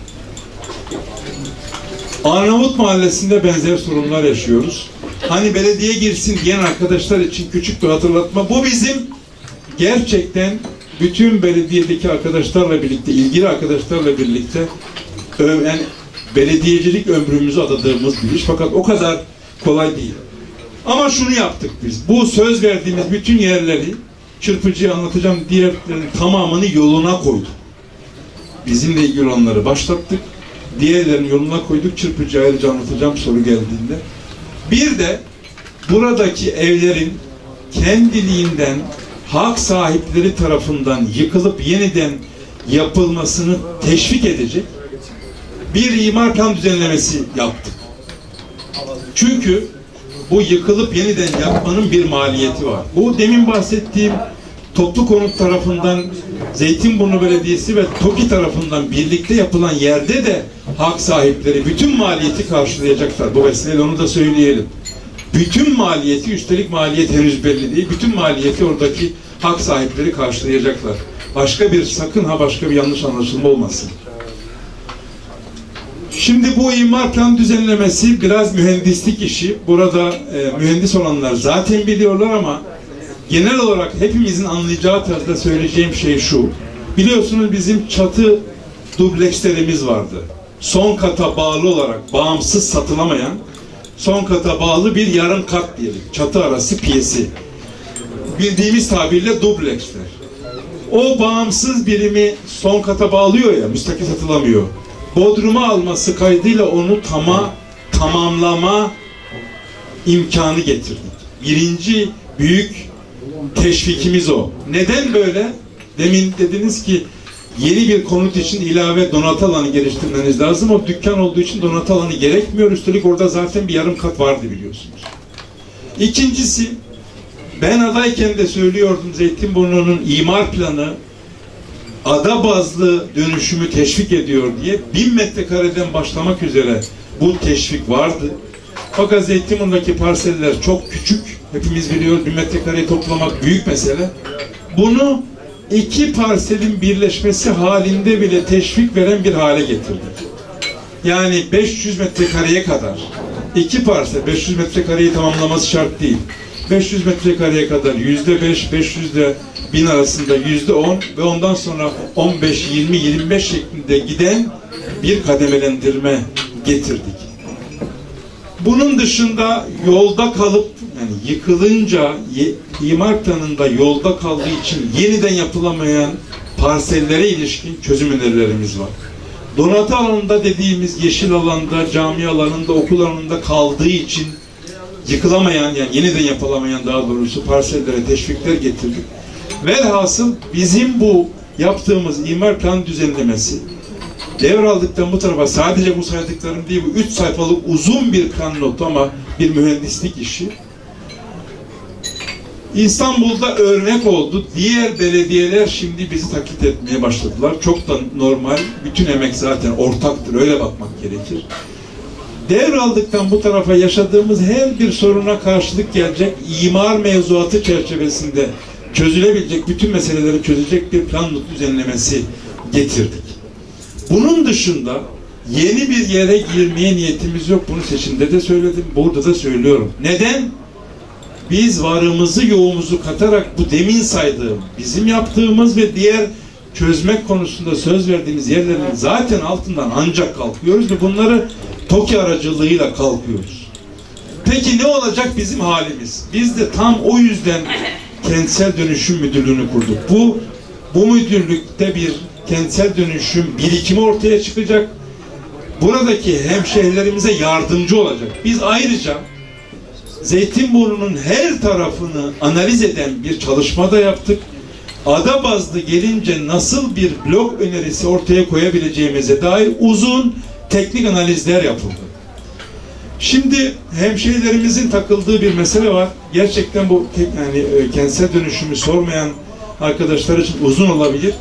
Arnavut Mahallesi'nde benzer sorunlar yaşıyoruz. Hani belediye girsin diyen arkadaşlar için küçük bir hatırlatma. Bu bizim gerçekten bütün belediyedeki arkadaşlarla birlikte, ilgili arkadaşlarla birlikte yani belediyecilik ömrümüzü adadığımız bir iş. Fakat o kadar kolay değil. Ama şunu yaptık biz. Bu söz verdiğimiz bütün yerleri, Çırpıcı'ya anlatacağım diğerlerinin tamamını yoluna koyduk. Bizimle ilgili olanları başlattık. Diğerlerini yoluna koyduk. Çırpıcı'ya ayrıca anlatacağım soru geldiğinde. Bir de buradaki evlerin kendiliğinden hak sahipleri tarafından yıkılıp yeniden yapılmasını teşvik edecek bir imar plan düzenlemesi yaptık. Çünkü bu yıkılıp yeniden yapmanın bir maliyeti var. Bu demin bahsettiğim Toplu Konut tarafından Zeytinburnu Belediyesi ve TOKİ tarafından birlikte yapılan yerde de hak sahipleri bütün maliyeti karşılayacaklar. Bu vesileyle onu da söyleyelim. Bütün maliyeti, üstelik maliyet henüz belli değil, bütün maliyeti oradaki hak sahipleri karşılayacaklar. Sakın başka bir yanlış anlaşılma olmasın. Şimdi bu imar plan düzenlemesi biraz mühendislik işi. Burada mühendis olanlar zaten biliyorlar ama genel olarak hepimizin anlayacağı tarzda söyleyeceğim şey şu. Biliyorsunuz bizim çatı dublekslerimiz vardı. Son kata bağlı olarak bağımsız satılamayan, son kata bağlı bir yarım kat diyelim. Çatı arası piyesi. Bildiğimiz tabirle dubleksler. O bağımsız birimi son kata bağlıyor ya, müstakil satılamıyor. Bodrum'a alması kaydıyla onu tamamlama imkanı getirdik. Birinci büyük teşvikimiz o. Neden böyle? Demin dediniz ki yeni bir konut için ilave donatı alanı geliştirmeniz lazım. O dükkan olduğu için donatı alanı gerekmiyor. Üstelik orada zaten bir yarım kat vardı biliyorsunuz. İkincisi, ben adayken de söylüyordum, Zeytinburnu'nun imar planı ada bazlı dönüşümü teşvik ediyor diye. 1000 metrekareden başlamak üzere bu teşvik vardı. Fakat Zeytinburnu'ndaki parseller çok küçük. Hepimiz biliyoruz, 1000 metrekareyi toplamak büyük mesele. Bunu 2 parselin birleşmesi halinde bile teşvik veren bir hale getirdik. Yani 500 metrekareye kadar 2 parsel, 500 metrekareyi tamamlaması şart değil. 500 metrekareye kadar %5, 500 ile 1000 arasında %10 ve ondan sonra 15, 20, 25 şeklinde giden bir kademelendirme getirdik. Bunun dışında yolda kalıp, yani yıkılınca imar planında yolda kaldığı için yeniden yapılamayan parsellere ilişkin çözüm önerilerimiz var. Donatı alanında dediğimiz yeşil alanda, cami alanında, okul alanında kaldığı için yıkılamayan, yani yeniden yapılamayan daha doğrusu parsellere teşvikler getirdik. Velhasıl bizim bu yaptığımız imar plan düzenlemesi devraldıktan bu tarafa sadece bu saydıklarım değil, bu 3 sayfalık uzun bir plan notu ama bir mühendislik işi. İstanbul'da örnek oldu. Diğer belediyeler şimdi bizi taklit etmeye başladılar. Çok da normal. Bütün emek zaten ortaktır. Öyle bakmak gerekir. Devraldıktan bu tarafa yaşadığımız her bir soruna karşılık gelecek, imar mevzuatı çerçevesinde çözülebilecek, bütün meseleleri çözecek bir plan notu düzenlemesi getirdik. Bunun dışında yeni bir yere girmeye niyetimiz yok. Bunu seçimde de söyledim, burada da söylüyorum. Neden? Biz varımızı yoğumuzu katarak bu demin saydığım, bizim yaptığımız ve diğer çözmek konusunda söz verdiğimiz yerlerin zaten altından ancak kalkıyoruz ve bunları TOKİ aracılığıyla kalkıyoruz. Peki ne olacak bizim halimiz? Biz de tam o yüzden Kentsel Dönüşüm Müdürlüğü'nü kurduk. Bu müdürlükte bir kentsel dönüşüm birikimi ortaya çıkacak. Buradaki hemşehrilerimize yardımcı olacak. Biz ayrıca Zeytinburnu'nun her tarafını analiz eden bir çalışma da yaptık. Ada bazlı gelince nasıl bir blok önerisi ortaya koyabileceğimize dair uzun teknik analizler yapıldı. Şimdi hemşehrilerimizin takıldığı bir mesele var. Gerçekten bu yani kentsel dönüşümü sormayan arkadaşlar için uzun olabilir.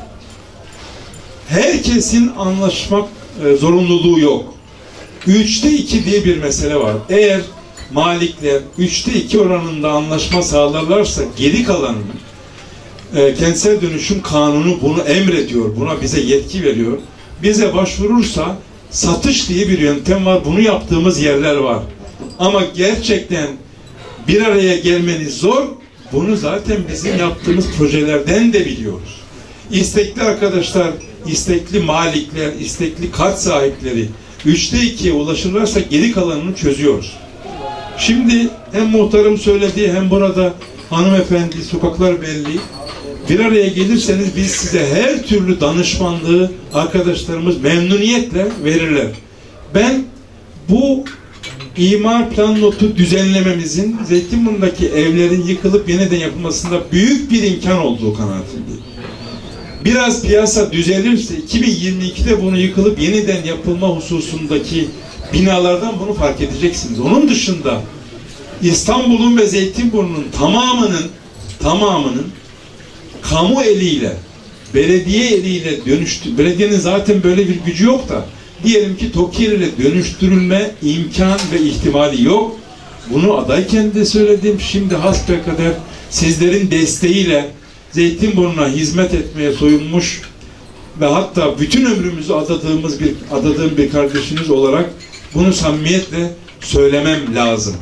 Herkesin anlaşmak zorunluluğu yok. 3'te 2 diye bir mesele var. Eğer malikler 3'te 2 oranında anlaşma sağlarlarsa geri kalanın kentsel dönüşüm kanunu bunu emrediyor. Buna bize yetki veriyor. Bize başvurursa satış diye bir yöntem var. Bunu yaptığımız yerler var. Ama gerçekten bir araya gelmeniz zor. Bunu zaten bizim yaptığımız projelerden de biliyoruz. İstekli arkadaşlar, istekli malikler, istekli kat sahipleri 3'te 2'ye ulaşırlarsa geri kalanını çözüyoruz. Şimdi hem muhtarım söylediği hem burada hanımefendi, sokaklar belli. Bir araya gelirseniz biz size her türlü danışmanlığı arkadaşlarımız memnuniyetle verirler. Ben bu imar plan notu düzenlememizin Zeytinburnu'ndaki evlerin yıkılıp yeniden yapılmasında büyük bir imkan olduğu kanaatindeyim. Biraz piyasa düzelirse 2022'de bunu yıkılıp yeniden yapılma hususundaki binalardan bunu fark edeceksiniz. Onun dışında İstanbul'un ve Zeytinburnu'nun tamamının kamu eliyle, belediye eliyle belediyenin zaten böyle bir gücü yok da diyelim ki TOKİ ile dönüştürülme imkan ve ihtimali yok. Bunu adayken de söyledim. Şimdi hasbelkader sizlerin desteğiyle Zeytinburnu'na hizmet etmeye soyunmuş ve hatta bütün ömrümüzü adadığım bir kardeşiniz olarak bunu samimiyetle söylemem lazım.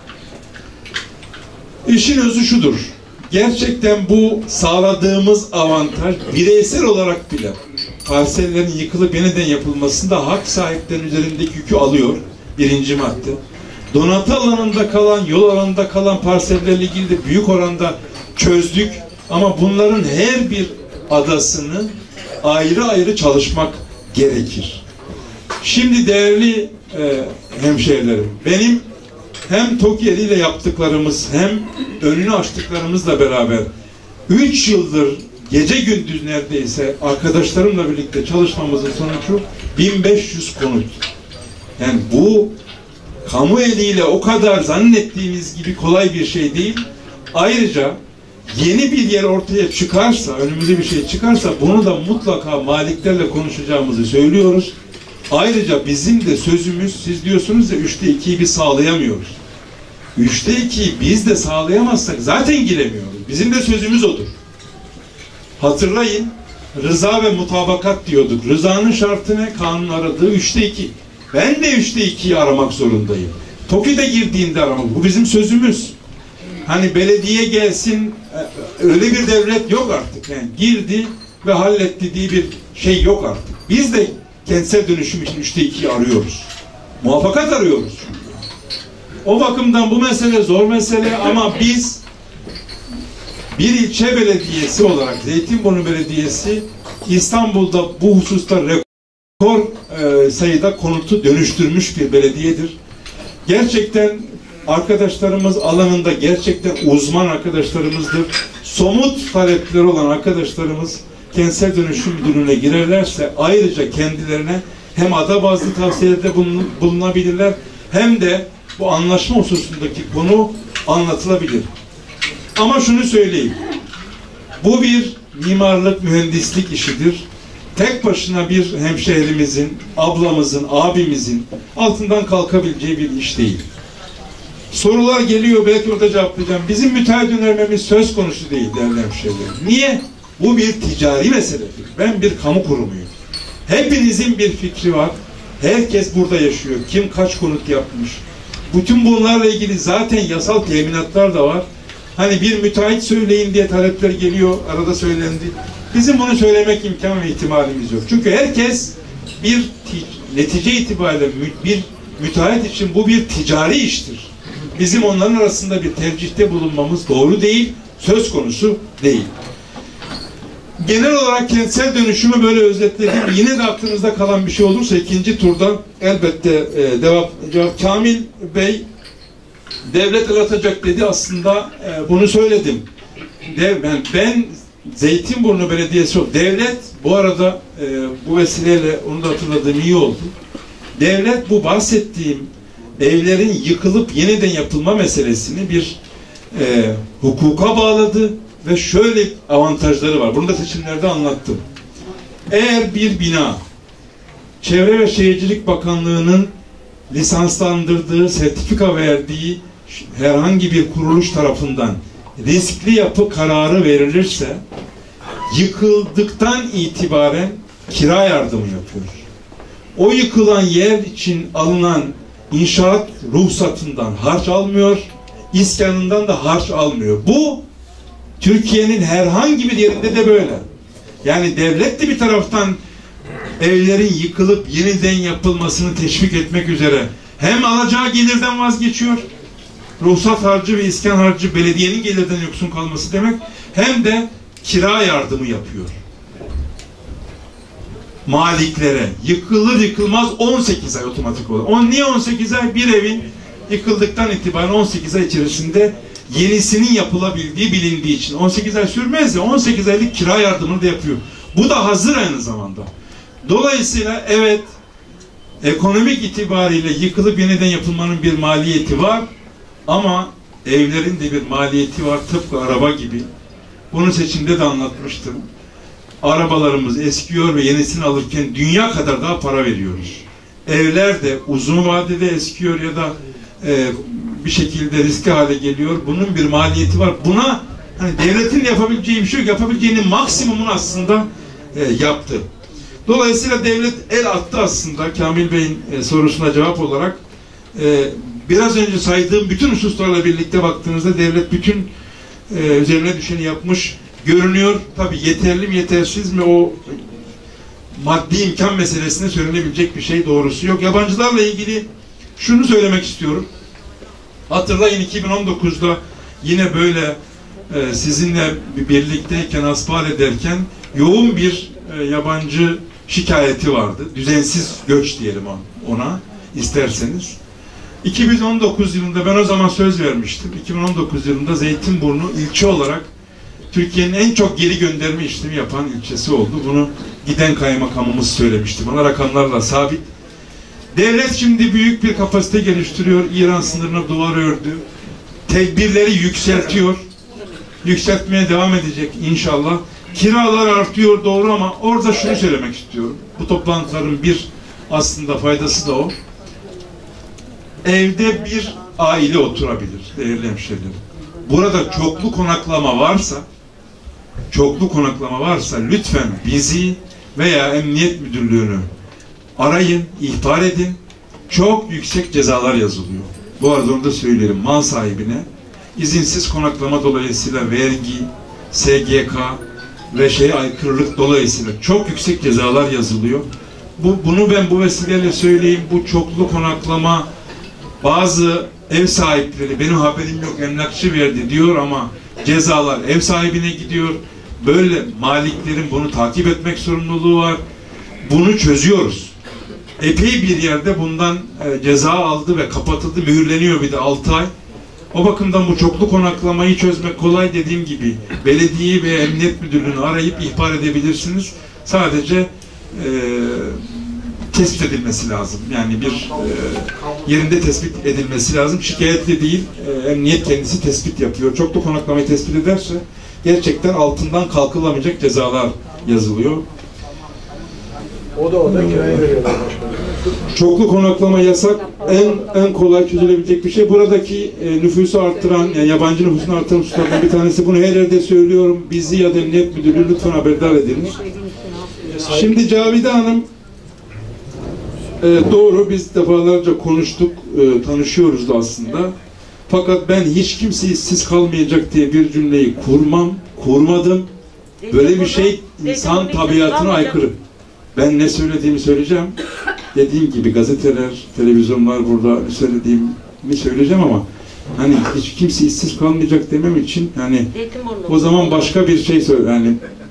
İşin özü şudur. Gerçekten bu sağladığımız avantaj bireysel olarak bile parsellerin yıkılıp yeniden yapılmasında hak sahiplerinin üzerindeki yükü alıyor. Birinci madde. Donatı alanında kalan, yol alanında kalan parsellerle ilgili de büyük oranda çözdük. Ama bunların her bir adasını ayrı ayrı çalışmak gerekir. Şimdi değerli hemşehrilerim, benim hem TOKİ ile yaptıklarımız hem önünü açtıklarımızla beraber 3 yıldır gece gündüz neredeyse arkadaşlarımla birlikte çalışmamızın sonucu 1500 konut. Yani bu kamu eliyle o kadar zannettiğimiz gibi kolay bir şey değil. Ayrıca yeni bir yer ortaya çıkarsa, önümüze bir şey çıkarsa bunu da mutlaka maliklerle konuşacağımızı söylüyoruz. Ayrıca bizim de sözümüz, siz diyorsunuz ya 3'te 2'yi biz sağlayamıyoruz. 3'te 2'yi biz de sağlayamazsak zaten giremiyoruz. Bizim de sözümüz odur. Hatırlayın, rıza ve mutabakat diyorduk. Rızanın şartı ne? Kanun aradığı 3'te 2. Ben de 3'te 2'yi aramak zorundayım. TOKİ de girdiğinde aramak. Bu bizim sözümüz. Hani belediye gelsin, öyle bir devlet yok artık. Yani girdi ve halletti diye bir şey yok artık. Biz de kentsel dönüşüm için 3'te 2'yi arıyoruz. Muvaffakat arıyoruz. O bakımdan bu mesele zor mesele ama biz bir ilçe belediyesi olarak Zeytinburnu Belediyesi İstanbul'da bu hususta rekor sayıda konutu dönüştürmüş bir belediyedir. Gerçekten arkadaşlarımız alanında gerçekten uzman arkadaşlarımızdır. Somut talepleri olan arkadaşlarımız kentsel dönüşüm müdürlüğüne girerlerse ayrıca kendilerine hem ada bazlı tavsiyelerde bulunabilirler hem de bu anlaşma hususundaki konu anlatılabilir. Ama şunu söyleyeyim. Bu bir mimarlık, mühendislik işidir. Tek başına bir hemşehrimizin, ablamızın, abimizin altından kalkabileceği bir iş değil. Sorular geliyor, belki orada cevaplayacağım. Bizim müteahhit önermemiz söz konusu değil değerli hemşehrilerim. Niye? Bu bir ticari meseledir. Ben bir kamu kurumuyum. Hepinizin bir fikri var. Herkes burada yaşıyor. Kim kaç konut yapmış. Bütün bunlarla ilgili zaten yasal teminatlar da var. Hani bir müteahhit söyleyin diye talepler geliyor, arada söylendi. Bizim bunu söylemek imkan ve ihtimalimiz yok. Çünkü herkes bir netice itibariyle bir müteahhit için bu bir ticari iştir. Bizim onların arasında bir tercihte bulunmamız doğru değil, söz konusu değil. Genel olarak kentsel dönüşümü böyle özetledim. Yine de aklınızda kalan bir şey olursa ikinci turda elbette cevap. Kamil Bey devlet el atacak dedi, aslında bunu söyledim. Ben Zeytinburnu Belediyesi, devlet bu arada bu vesileyle onu da hatırladığım iyi oldu. Devlet bu bahsettiğim evlerin yıkılıp yeniden yapılma meselesini bir hukuka bağladı ve şöyle avantajları var. Bunu da seçimlerde anlattım. Eğer bir bina Çevre ve Şehircilik Bakanlığı'nın lisanslandırdığı, sertifika verdiği herhangi bir kuruluş tarafından riskli yapı kararı verilirse yıkıldıktan itibaren kira yardımı yapıyor. O yıkılan yer için alınan inşaat ruhsatından harç almıyor, iskanından da harç almıyor. Bu Türkiye'nin herhangi bir yerinde de böyle. Yani devlet de bir taraftan evlerin yıkılıp yeniden yapılmasını teşvik etmek üzere hem alacağı gelirden vazgeçiyor, ruhsat harcı ve iskan harcı belediyenin gelirden yoksun kalması demek, hem de kira yardımı yapıyor. Maliklere yıkılır yıkılmaz 18 ay otomatik olarak. Niye 18 ay? Bir evin yıkıldıktan itibaren 18 ay içerisinde yenisinin yapılabildiği bilindiği için 18 ay sürmez ya, 18 aylık kira yardımını da yapıyor. Bu da hazır aynı zamanda. Dolayısıyla evet, ekonomik itibariyle yıkılıp yeniden yapılmanın bir maliyeti var ama evlerin de bir maliyeti var, tıpkı araba gibi. Bunu seçimde de anlatmıştım. Arabalarımız eskiyor ve yenisini alırken dünya kadar daha para veriyoruz. Evler de uzun vadede eskiyor ya da bir şekilde riskli hale geliyor. Bunun bir maliyeti var. Buna hani devletin yapabileceği bir şey yok. Yapabileceğinin maksimumunu aslında yaptı. Dolayısıyla devlet el attı aslında. Kamil Bey'in sorusuna cevap olarak biraz önce saydığım bütün hususlarla birlikte baktığınızda devlet bütün üzerine düşeni yapmış görünüyor. Tabii yeterli mi yetersiz mi, o maddi imkan meselesine söylenebilecek bir şey doğrusu yok. Yabancılarla ilgili şunu söylemek istiyorum. Hatırlayın 2019'da yine böyle sizinle birlikteyken, hasbihal ederken yoğun bir yabancı şikayeti vardı. Düzensiz göç diyelim ona isterseniz. 2019 yılında ben o zaman söz vermiştim. 2019 yılında Zeytinburnu ilçe olarak Türkiye'nin en çok geri gönderme işlemi yapan ilçesi oldu. Bunu giden kaymakamımız söylemişti. Bana rakamlarla sabit. Devlet şimdi büyük bir kapasite geliştiriyor. İran sınırına duvar ördü. Tedbirleri yükseltiyor. Yükseltmeye devam edecek inşallah. Kiralar artıyor doğru ama orada şunu söylemek istiyorum. Bu toplantıların bir aslında faydası da o. Evde bir aile oturabilir değerli hemşehrilerim. Burada çoklu konaklama varsa lütfen bizi veya Emniyet Müdürlüğü'nü arayın, ihbar edin. Çok yüksek cezalar yazılıyor. Bu arada onu da söyleyelim. Mal sahibine izinsiz konaklama dolayısıyla vergi, SGK ve aykırılık dolayısıyla çok yüksek cezalar yazılıyor. Bunu ben bu vesileyle söyleyeyim. Bu çoklu konaklama bazı ev sahipleri benim haberim yok emlakçı verdi diyor ama cezalar ev sahibine gidiyor. Böyle maliklerin bunu takip etmek sorumluluğu var. Bunu çözüyoruz. Epey bir yerde bundan ceza aldı ve kapatıldı. Mühürleniyor bir de 6 ay. O bakımdan bu çoklu konaklamayı çözmek kolay dediğim gibi. Belediyeyi ve Emniyet Müdürlüğü'nü arayıp ihbar edebilirsiniz. Sadece tespit edilmesi lazım. Yani bir yerinde tespit edilmesi lazım. Şikayetli değil. Emniyet kendisi tespit yapıyor. Çoklu konaklamayı tespit ederse gerçekten altından kalkılamayacak cezalar yazılıyor. O da kiraya veriyorlar başkanım. Çoklu konaklama yasak. En kolay çözülebilecek bir şey. Buradaki nüfusu arttıran, yani yabancı nüfusunu arttıran hususlardan bir tanesi. Bunu her yerde söylüyorum. Bizi ya da Emniyet Müdürlüğü lütfen haberdar ediniz. Şimdi Cavide Hanım doğru, biz defalarca konuştuk, tanışıyoruz da aslında. Fakat ben hiç kimse işsiz kalmayacak diye bir cümleyi kurmadım. Böyle bir şey insan tabiatına aykırı. Ben ne söylediğimi söyleyeceğim. Dediğim gibi gazeteler, televizyonlar burada söylediğimi söyleyeceğim ama hani hiç kimse işsiz kalmayacak demem için yani o zaman başka bir şey söyle yani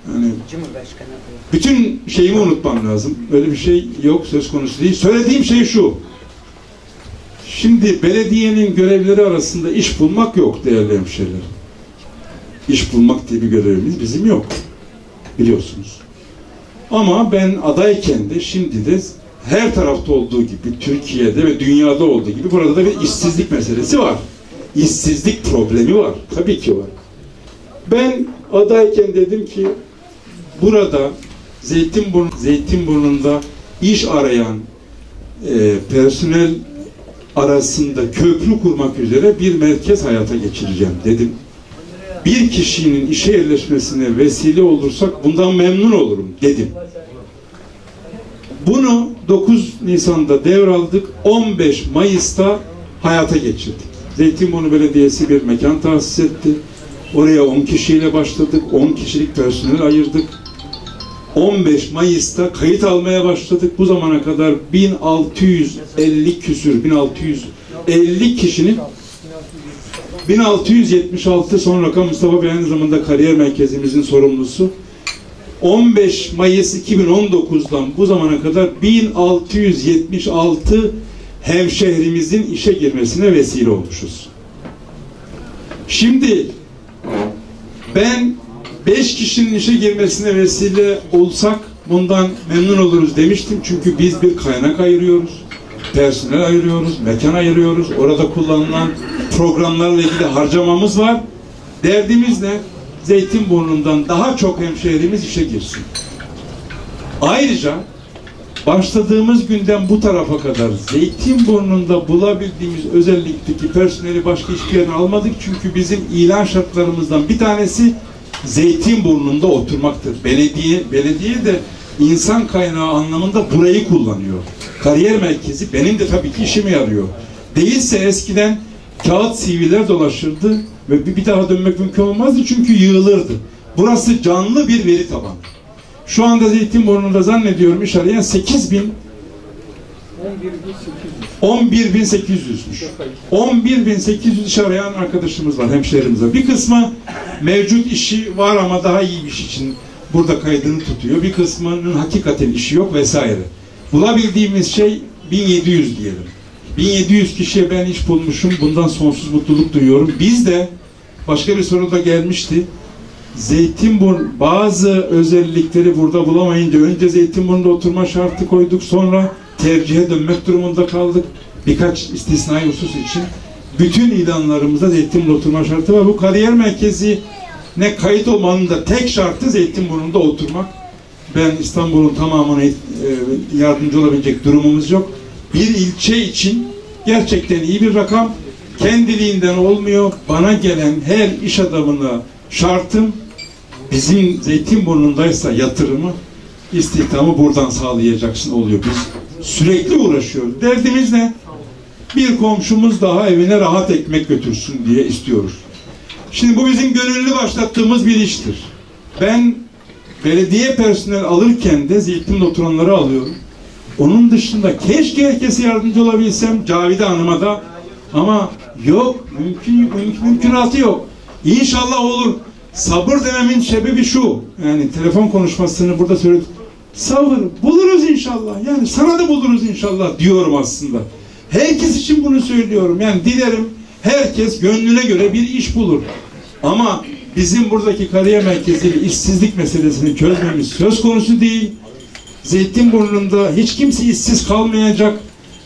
bütün şeyimi unutmam lazım. Öyle bir şey yok, söz konusu değil. Söylediğim şey şu. Şimdi belediyenin görevleri arasında iş bulmak yok değerli hemşehriler. İş bulmak diye bir görevimiz bizim yok. Biliyorsunuz. Ama ben adayken de şimdi de her tarafta olduğu gibi Türkiye'de ve dünyada olduğu gibi burada da bir işsizlik meselesi var. İşsizlik problemi var. Tabii ki var. Ben adayken dedim ki burada Zeytinburnu'nda iş arayan personel arasında köprü kurmak üzere bir merkez hayata geçireceğim dedim. Bir kişinin işe yerleşmesine vesile olursak bundan memnun olurum dedim. Bunu 9 Nisan'da devraldık. 15 Mayıs'ta hayata geçirdik. Zeytinburnu Belediyesi bir mekan tahsis etti. Oraya 10 kişiyle başladık. 10 kişilik personel ayırdık. 15 Mayıs'ta kayıt almaya başladık. Bu zamana kadar 1650 kişinin 1676 son rakam. Mustafa Bey aynı zamanda kariyer merkezimizin sorumlusu. 15 Mayıs 2019'dan bu zamana kadar 1676 hemşehrimizin işe girmesine vesile olmuşuz. Şimdi ben 5 kişinin işe girmesine vesile olsak bundan memnun oluruz demiştim. Çünkü biz bir kaynak ayırıyoruz, personel ayırıyoruz, mekan ayırıyoruz. Orada kullanılan programlarla ilgili harcamamız var. Derdimiz ne? Zeytinburnu'ndan daha çok hemşehrimiz işe girsin. Ayrıca başladığımız günden bu tarafa kadar Zeytinburnu'nda bulabildiğimiz özellikteki personeli başka hiçbir yerine almadık. Çünkü bizim ilan şartlarımızdan bir tanesi Zeytinburnu'nda oturmaktır. Belediye de insan kaynağı anlamında burayı kullanıyor. Kariyer merkezi benim de tabii ki işime yarıyor. Değilse eskiden kağıt CV'ler dolaşırdı ve bir daha dönmek mümkün olmazdı çünkü yığılırdı. Burası canlı bir veri tabanı. Şu anda Zeytinburnu'nda zannediyorum iş arayan 8000 11.800'müş. 11.800 iş arayan arkadaşımız var, hemşehrilerimiz var. Bir kısmı mevcut işi var ama daha iyi bir iş için burada kaydını tutuyor. Bir kısmının hakikaten işi yok vesaire. Bulabildiğimiz şey 1700 diyelim. 1700 kişiye ben iş bulmuşum. Bundan sonsuz mutluluk duyuyorum. Biz de başka bir soru da gelmişti. Zeytinburnu bazı özellikleri burada bulamayınca önce Zeytinburnu'nda oturma şartı koyduk. Sonra tercihe dönmek durumunda kaldık. Birkaç istisnai husus için. Bütün ilanlarımızda Zeytinburnu oturma şartı var. Bu kariyer merkezine kayıt olmanın da tek şartı Zeytinburnu'nda oturmak. Ben İstanbul'un tamamına yardımcı olabilecek durumumuz yok. Bir ilçe için gerçekten iyi bir rakam. Kendiliğinden olmuyor. Bana gelen her iş adamına şartım bizim Zeytinburnu'ndaysa yatırımı, istihdamı buradan sağlayacaksın oluyor. Biz sürekli uğraşıyoruz. Derdimiz ne? Bir komşumuz daha evine rahat ekmek götürsün diye istiyoruz. Şimdi bu bizim gönüllü başlattığımız bir iştir. Ben belediye personel alırken de Zeytinburnu'da oturanları alıyorum. Onun dışında keşke herkese yardımcı olabilsem, Cavide Hanım'a da, ama yok, mümkünatı yok. İnşallah olur. Sabır dememin sebebi şu, yani telefon konuşmasını burada söyledim. Sabır, buluruz inşallah. Yani sana da buluruz inşallah diyorum aslında. Herkes için bunu söylüyorum. Yani dilerim herkes gönlüne göre bir iş bulur. Ama bizim buradaki kariyer merkeziyle işsizlik meselesini çözmemiz söz konusu değil. Zeytinburnu'nda hiç kimse işsiz kalmayacak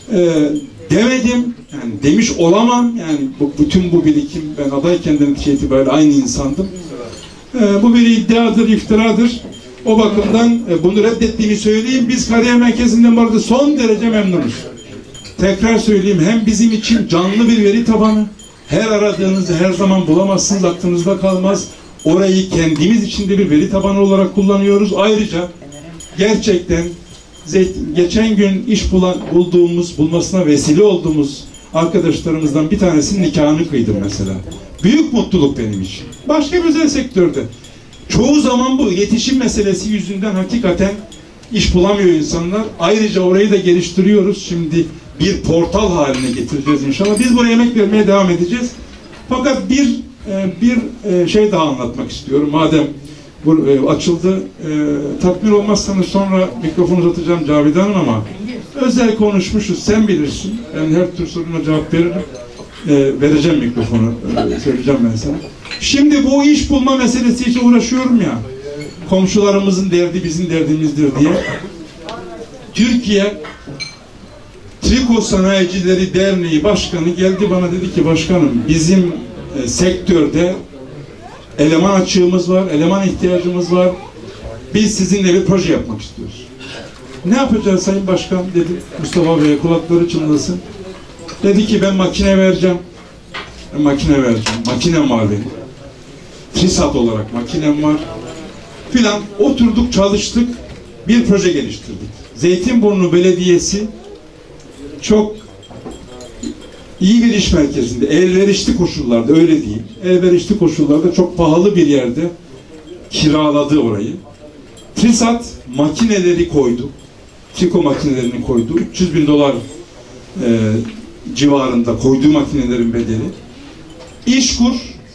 demedim. Yani demiş olamam. Yani bütün bu birikim, ben adayken de netice itibariyle aynı insandım. Bu bir iddiadır, iftiradır. O bakımdan bunu reddettiğimi söyleyeyim. Biz kariyer merkezinden bu arada son derece memnunuz. Tekrar söyleyeyim, hem bizim için canlı bir veri tabanı. Her aradığınızı her zaman bulamazsınız, aklınızda kalmaz. Orayı kendimiz için de bir veri tabanı olarak kullanıyoruz. Ayrıca gerçekten geçen gün iş bulmasına vesile olduğumuz arkadaşlarımızdan bir tanesinin nikahını kıydım mesela. Büyük mutluluk benim için. Başka bir özel sektörde. Çoğu zaman bu iletişim meselesi yüzünden hakikaten iş bulamıyor insanlar. Ayrıca orayı da geliştiriyoruz. Şimdi bir portal haline getireceğiz inşallah. Biz buraya emek vermeye devam edeceğiz. Fakat bir şey daha anlatmak istiyorum. Madem bu açıldı, tatmin olmazsanız sonra mikrofonu uzatacağım Cavide Hanım, ama özel konuşmuşuz, sen bilirsin. Ben her tür soruna cevap veririm. Vereceğim mikrofonu, söyleyeceğim ben sana. Şimdi bu iş bulma meselesi için uğraşıyorum ya, komşularımızın derdi bizim derdimizdir diye. Türkiye Triko Sanayicileri Derneği Başkanı geldi bana, dedi ki başkanım bizim sektörde eleman açığımız var, eleman ihtiyacımız var. Biz sizinle bir proje yapmak istiyoruz. Ne yapacağız Sayın Başkan dedi Mustafa Bey'e, kulakları çınlasın. Dedi ki ben makine vereceğim. Ben makine vereceğim. Makinem var benim. TRİSAT olarak makinem var. Filan oturduk, çalıştık. Bir proje geliştirdik. Zeytinburnu Belediyesi çok iyi bir iş merkezinde, elverişli koşullarda, öyle değil, elverişli koşullarda çok pahalı bir yerde kiraladı orayı. TRİSAT makineleri koydu. Triko makinelerini koydu. $300.000 civarında koyduğu makinelerin bedeli. İşkur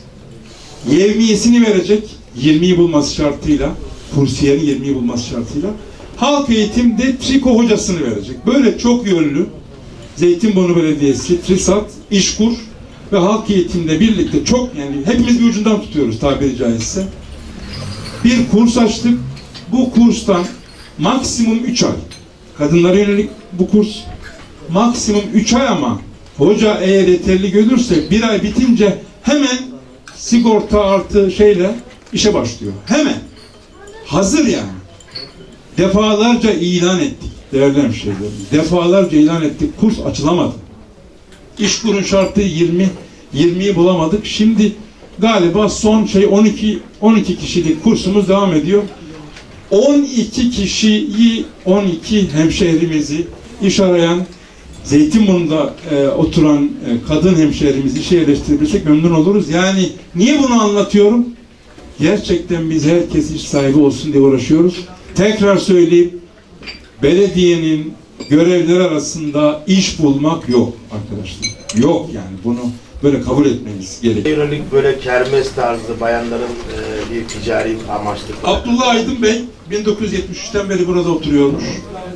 yevmiyesini verecek, 20'yi bulması şartıyla, kursiyerin 20'yi bulması şartıyla. Halk eğitimde triko hocasını verecek. Böyle çok yönlü Zeytinburnu Belediyesi, TRİSAT, İşkur ve halk eğitimle birlikte çok, yani hepimiz bir ucundan tutuyoruz tabiri caizse. Bir kurs açtık. Bu kurstan maksimum 3 ay. Kadınlara yönelik bu kurs. Maksimum 3 ay, ama hoca eğer yeterli görürse 1 ay bitince hemen sigorta artı şeyle işe başlıyor. Hemen. Hazır yani. Defalarca ilan ettik. Değerli hemşehrilerim. Defalarca ilan ettik. Kurs açılamadı. İşkur'un şartı 20'yi bulamadık. Şimdi galiba son 12 kişilik kursumuz devam ediyor. 12 kişiyi, 12 hemşehrimizi, iş arayan, Zeytinburnu'nda oturan kadın hemşehrimizi işe yerleştirebilirsek memnun oluruz. Yani niye bunu anlatıyorum? Gerçekten biz herkes iş sahibi olsun diye uğraşıyoruz. Tekrar söyleyeyim, belediyenin görevler arasında iş bulmak yok arkadaşlar. Yok yani, bunu böyle kabul etmemiz gerekiyor. Yönelik böyle kermes tarzı bayanların bir ticari amaçlı. Abdullah Aydın Bey 1973'ten beri burada oturuyormuş.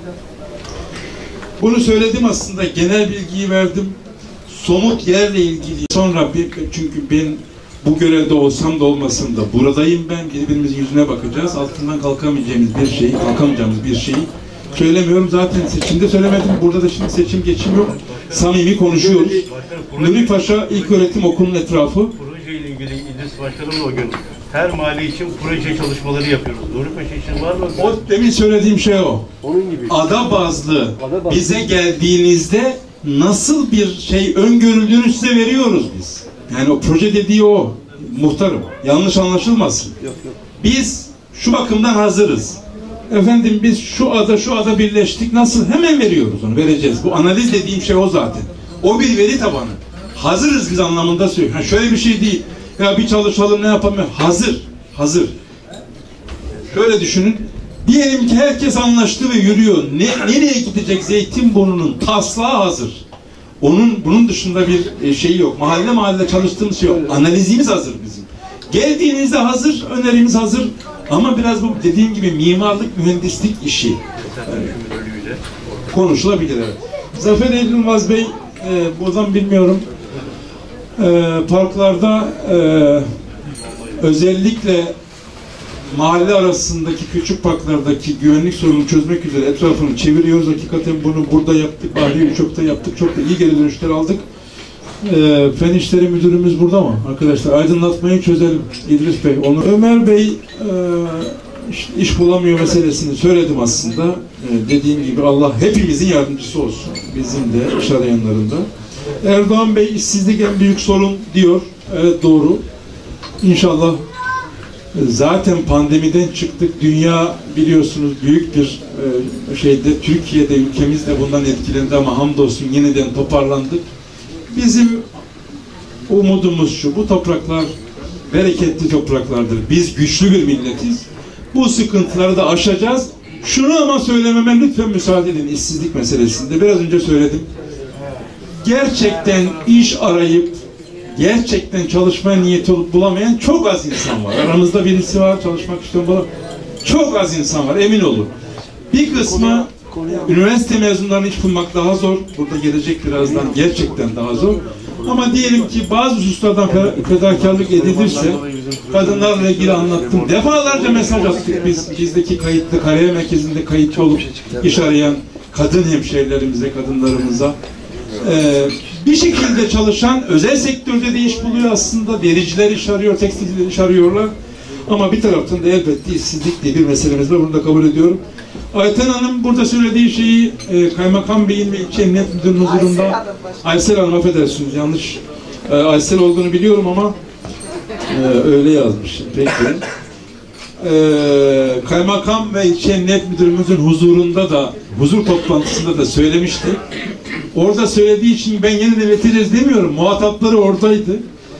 Bunu söyledim aslında, genel bilgiyi verdim. Somut yerle ilgili sonra çünkü ben bu görevde olsam da olmasam da buradayım ben. Birbirimizin yüzüne bakacağız. Altından kalkamayacağımız bir şeyi söylemiyorum. Zaten seçimde söylemedim. Burada da şimdi seçim geçim yok. Samimi konuşuyoruz. Nuri Paşa İlköğretim Okulu'nun etrafı. Projeyle ilgili İdris Başkanım'la o gün her mahalle için proje çalışmaları yapıyoruz. Nuri Paşa için var mı? O demin söylediğim şey o. Onun gibi. Ada bazlı bize geldiğinizde nasıl bir şey öngörüldüğünü size veriyoruz biz. Yani o proje dediği o. Muhtarım. Yanlış anlaşılmasın. Yok. Biz şu bakımdan hazırız. Efendim biz şu ada birleştik. Nasıl? Hemen veriyoruz onu. Vereceğiz. Bu analiz dediğim şey o zaten. O bir veri tabanı. Hazırız biz anlamında söylüyorum. Şöyle bir şey değil. Ya bir çalışalım ne yapalım. Hazır. Şöyle düşünün. Diyelim ki herkes anlaştı ve yürüyor. Nereye gidecek Zeytinburnu'nun taslağı hazır. Bunun dışında bir şeyi yok. Mahalle çalıştığımız şey yok. Analizimiz hazır bizim. Geldiğinizde hazır, önerimiz hazır. Ama biraz bu dediğim gibi mimarlık, mühendislik işi konuşulabilir. Evet. Zafer Yılmaz Bey, buradan bilmiyorum, parklarda özellikle mahalle arasındaki küçük parklardaki güvenlik sorununu çözmek üzere etrafını çeviriyoruz. Hakikaten bunu burada yaptık, Bahriye Uçok'ta yaptık. Çok da iyi geri dönüşler aldık. Fen İşleri Müdürümüz burada mı? Arkadaşlar aydınlatmayı çözelim. İdris Bey. Ömer Bey iş bulamıyor meselesini söyledim aslında. Dediğim gibi Allah hepimizin yardımcısı olsun. Bizim de, iş arayanların da. Erdoğan Bey işsizlik en büyük sorun diyor. Evet, doğru. İnşallah. Zaten pandemiden çıktık. Dünya biliyorsunuz büyük bir şeyde, Türkiye'de, ülkemiz de bundan etkilendi ama hamdolsun yeniden toparlandık. Bizim umudumuz şu, bu topraklar bereketli topraklardır. Biz güçlü bir milletiz. Bu sıkıntıları da aşacağız. Şunu ama söylememe lütfen müsaade edin işsizlik meselesinde. Biraz önce söyledim. Gerçekten iş arayıp gerçekten çalışmaya niyeti olup bulamayan çok az insan var. Aramızda birisi var, çalışmak isteyen çok az insan var, emin olun. Bir kısmı üniversite mezunlarını iş bulmak daha zor. Burada gelecek birazdan, gerçekten daha zor. Ama diyelim ki bazı hususlardan fedakarlık edilirse, kadınlarla ilgili anlattım. Defalarca mesaj attık bizdeki kayıtlı, kariyer merkezinde kayıtlı olup iş arayan kadın hemşehrilerimize, kadınlarımıza. Bir şekilde çalışan, özel sektörde de iş buluyor aslında. Dericiler iş arıyor, tekstilciler iş arıyorlar. Ama bir taraftan da elbette işsizlik diye bir meselemiz var. Bunu da kabul ediyorum. Ayten Hanım burada söylediği şeyi Kaymakam Bey'in ve İlçe Emniyet Müdürü'nün huzurunda Aysel Hanım, affedersiniz yanlış Aysel olduğunu biliyorum ama öyle yazmış. Peki. Kaymakam ve İlçe Emniyet Müdürümüzün huzurunda da, huzur toplantısında da söylemiştik. Orada söylediği için ben yeniden ileteceğiz demiyorum. Muhatapları oradaydı.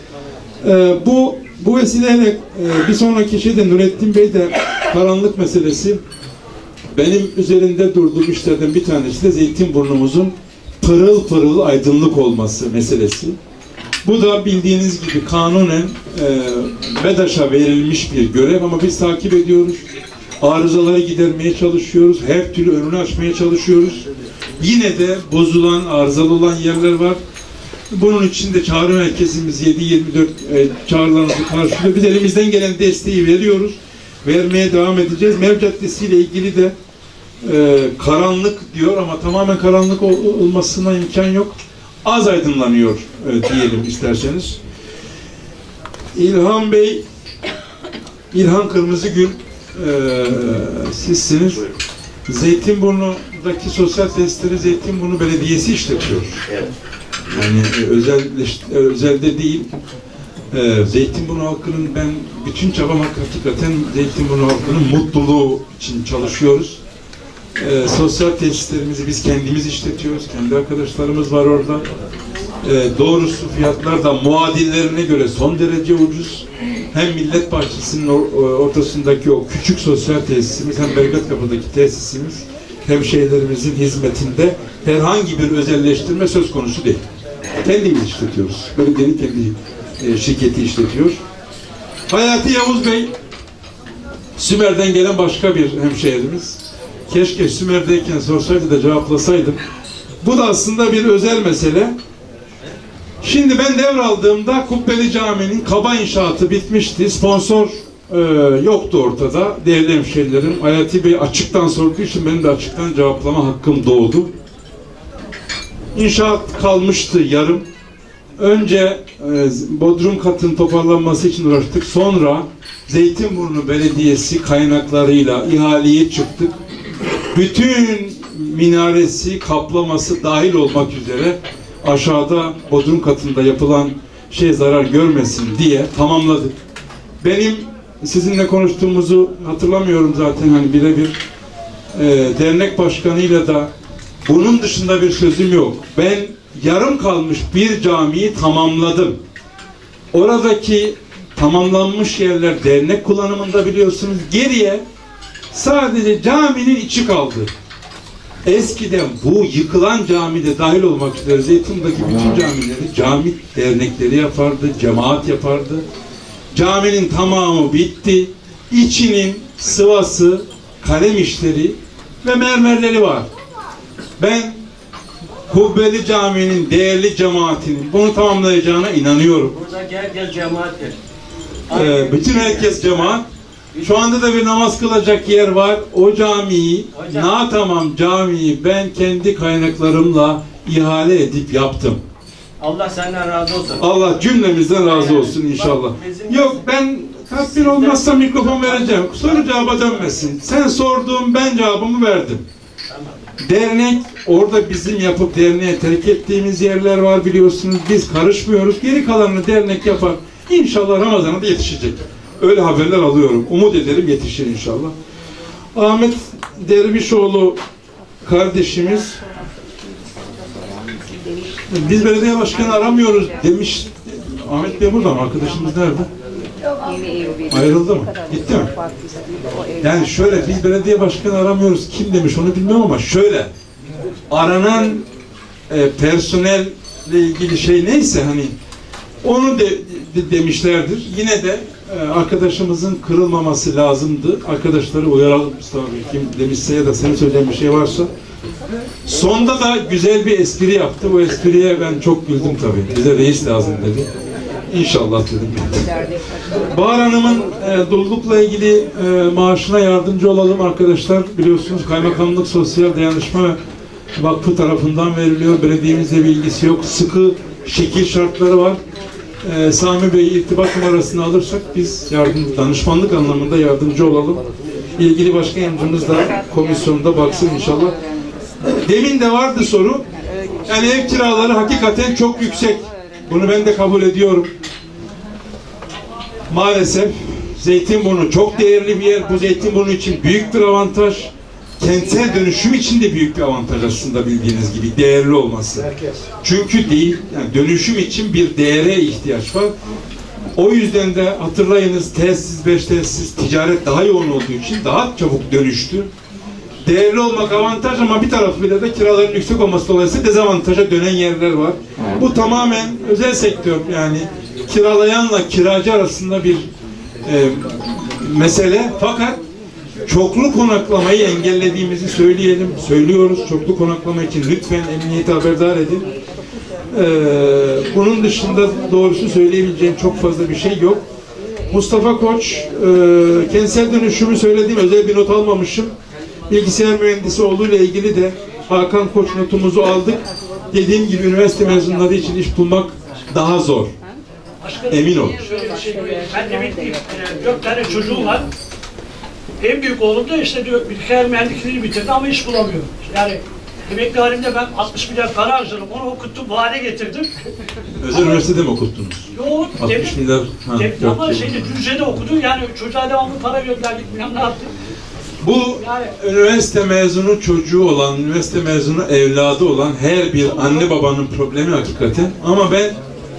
Bu vesileyle bir sonraki şeyde Nurettin Bey de karanlık meselesi. Benim üzerinde durduğum işlerden bir tanesi de Zeytinburnumuzun pırıl pırıl aydınlık olması meselesi. Bu da bildiğiniz gibi kanunen BEDAŞ'a verilmiş bir görev ama biz takip ediyoruz. Arızaları gidermeye çalışıyoruz. Her türlü önünü açmaya çalışıyoruz. Yine de bozulan, arızalı olan yerler var. Bunun için de çağrı merkezimiz 7/24 çağrılarımızı karşılıyor. Biz elimizden gelen desteği veriyoruz. Vermeye devam edeceğiz. Mev Caddesi ile ilgili de karanlık diyor ama tamamen karanlık olmasına imkan yok. Az aydınlanıyor diyelim isterseniz. İlhan Bey, İlhan Kırmızıgül sizsiniz. Zeytinburnu'daki sosyal tesisleri Zeytinburnu Belediyesi işletiyor. Yani özelde değil. Zeytinburnu halkının ben bütün çabam hakikaten Zeytinburnu halkının mutluluğu için çalışıyoruz. Sosyal tesislerimizi biz kendimiz işletiyoruz. Kendi arkadaşlarımız var orada. Doğrusu fiyatlar da muadillerine göre son derece ucuz. Hem Millet Bahçesi'nin ortasındaki o küçük sosyal tesisimiz hem Belgrad Kapı'daki tesisimiz hemşehrilerimizin hizmetinde herhangi bir özelleştirme söz konusu değil. Kendimiz işletiyoruz. Belediyenin kendi şirketi işletiyor. Hayati Yavuz Bey, Sümer'den gelen başka bir hemşehrimiz. Keşke Sümer'deyken sorsaydı da cevaplasaydım. Bu da aslında bir özel mesele. Şimdi ben devraldığımda Kubbeli Camii'nin kaba inşaatı bitmişti. Sponsor yoktu ortada. Değerli hemşehrilerim, Hayati Bey açıktan sorduğu için benim de açıktan cevaplama hakkım doğdu. İnşaat kalmıştı yarım. Önce bodrum katının toparlanması için uğraştık. Sonra Zeytinburnu Belediyesi kaynaklarıyla ihaleye çıktık. Bütün minaresi, kaplaması dahil olmak üzere aşağıda bodrum katında yapılan şey zarar görmesin diye tamamladık. Benim sizinle konuştuğumuzu hatırlamıyorum zaten, hani birebir dernek başkanıyla da bunun dışında bir sözüm yok. Ben yarım kalmış bir camiyi tamamladım. Oradaki tamamlanmış yerler dernek kullanımında biliyorsunuz. Geriye sadece caminin içi kaldı. Eskiden bu yıkılan camide dahil olmak üzere Zeytinburnu'daki bütün camileri cami dernekleri yapardı, cemaat yapardı. Caminin tamamı bitti. İçinin sıvası, kalem işleri ve mermerleri var. Ben Kubbeli Camii'nin değerli cemaatinin bunu tamamlayacağına inanıyorum. Burada gel cemaat gel. Bütün herkes cemaat. Şu anda da bir namaz kılacak yer var. O camiyi, Natamam Camii'yi ben kendi kaynaklarımla ihale edip yaptım. Allah senden razı olsun. Allah cümlemizden razı olsun inşallah. Yok, ben tatmin olmazsa mikrofon vereceğim. Soru cevaba dönmesin. Sen sorduğun, ben cevabımı verdim. Dernek, orada bizim yapıp derneğe terk ettiğimiz yerler var biliyorsunuz. Biz karışmıyoruz. Geri kalanını dernek yapar. İnşallah Ramazan'a da yetişecek. Öyle haberler alıyorum. Umut ederim yetişir inşallah. Ahmet Dervişoğlu kardeşimiz, biz belediye başkanı aramıyoruz demiş. Ahmet Bey burada mı? Arkadaşımız nerede? Ayrıldı mı? Gitti mi? Yani şöyle, biz belediye başkanı aramıyoruz. Kim demiş onu bilmiyorum ama şöyle, aranan personelle ilgili şey neyse hani onu demişlerdir. Yine de arkadaşımızın kırılmaması lazımdı. Arkadaşları uyaralım Mustafa Bey. Kim demişse ya da senin söyleyeceğin bir şey varsa. Sonda da güzel bir espri yaptı. Bu espriye ben çok güldüm tabii. Bize reis lazım dedi. İnşallah dedim. Bahar Hanım'ın dullukla ilgili maaşına yardımcı olalım arkadaşlar. Biliyorsunuz Kaymakamlık Sosyal Dayanışma Vakfı tarafından veriliyor. Belediyemizle bir ilgisi yok. Sıkı şekil şartları var. Sami Bey irtibat numarasını alırsak biz danışmanlık anlamında yardımcı olalım. İlgili başkan yardımcımız da komisyonda baksın inşallah. Demin de vardı soru. Yani ev kiraları hakikaten çok yüksek. Bunu ben de kabul ediyorum. Maalesef Zeytinburnu çok değerli bir yer. Bu Zeytinburnu için büyük bir avantaj. Kentsel dönüşüm için de büyük bir avantaj aslında, bildiğiniz gibi değerli olması. Çünkü değil, yani dönüşüm için bir değere ihtiyaç var. O yüzden de hatırlayınız, tesis 5 tesis ticaret daha yoğun olduğu için daha çabuk dönüştü. Değerli olmak avantaj ama bir tarafıyla da kiraların yüksek olması dolayısıyla dezavantaja dönen yerler var. Bu tamamen özel sektör, yani kiralayanla kiracı arasında bir mesele. Fakat çoklu konaklamayı engellediğimizi söylüyoruz. Çoklu konaklama için lütfen emniyeti haberdar edin. Bunun dışında doğrusu söyleyebileceğim çok fazla bir şey yok. Mustafa Koç, kentsel dönüşümü söylediğim, özel bir not almamışım. Bilgisayar mühendisi olduğuyla ilgili de Hakan Koç notumuzu aldık. Dediğim gibi üniversite mezunları için iş bulmak daha zor. Emin ol. Şöyle bir şey diyor. Ben emekliyim. 4 tane çocuğum var. En büyük oğlum da işte diyor bilgisayar mühendisliğini bitirdi ama iş bulamıyor. Yani emekli halimde ben 60 milyar para harcadım. Onu okuttum, bu hale getirdim. Özel üniversitede mi okuttunuz? Yok. 60 milyar. Ama Düzce'de okudu. Yani çocuğa devamlı para gönderdik. Bilmem ne yaptı. Bu üniversite mezunu çocuğu olan, üniversite mezunu evladı olan her bir anne babanın problemi hakikaten. Ama ben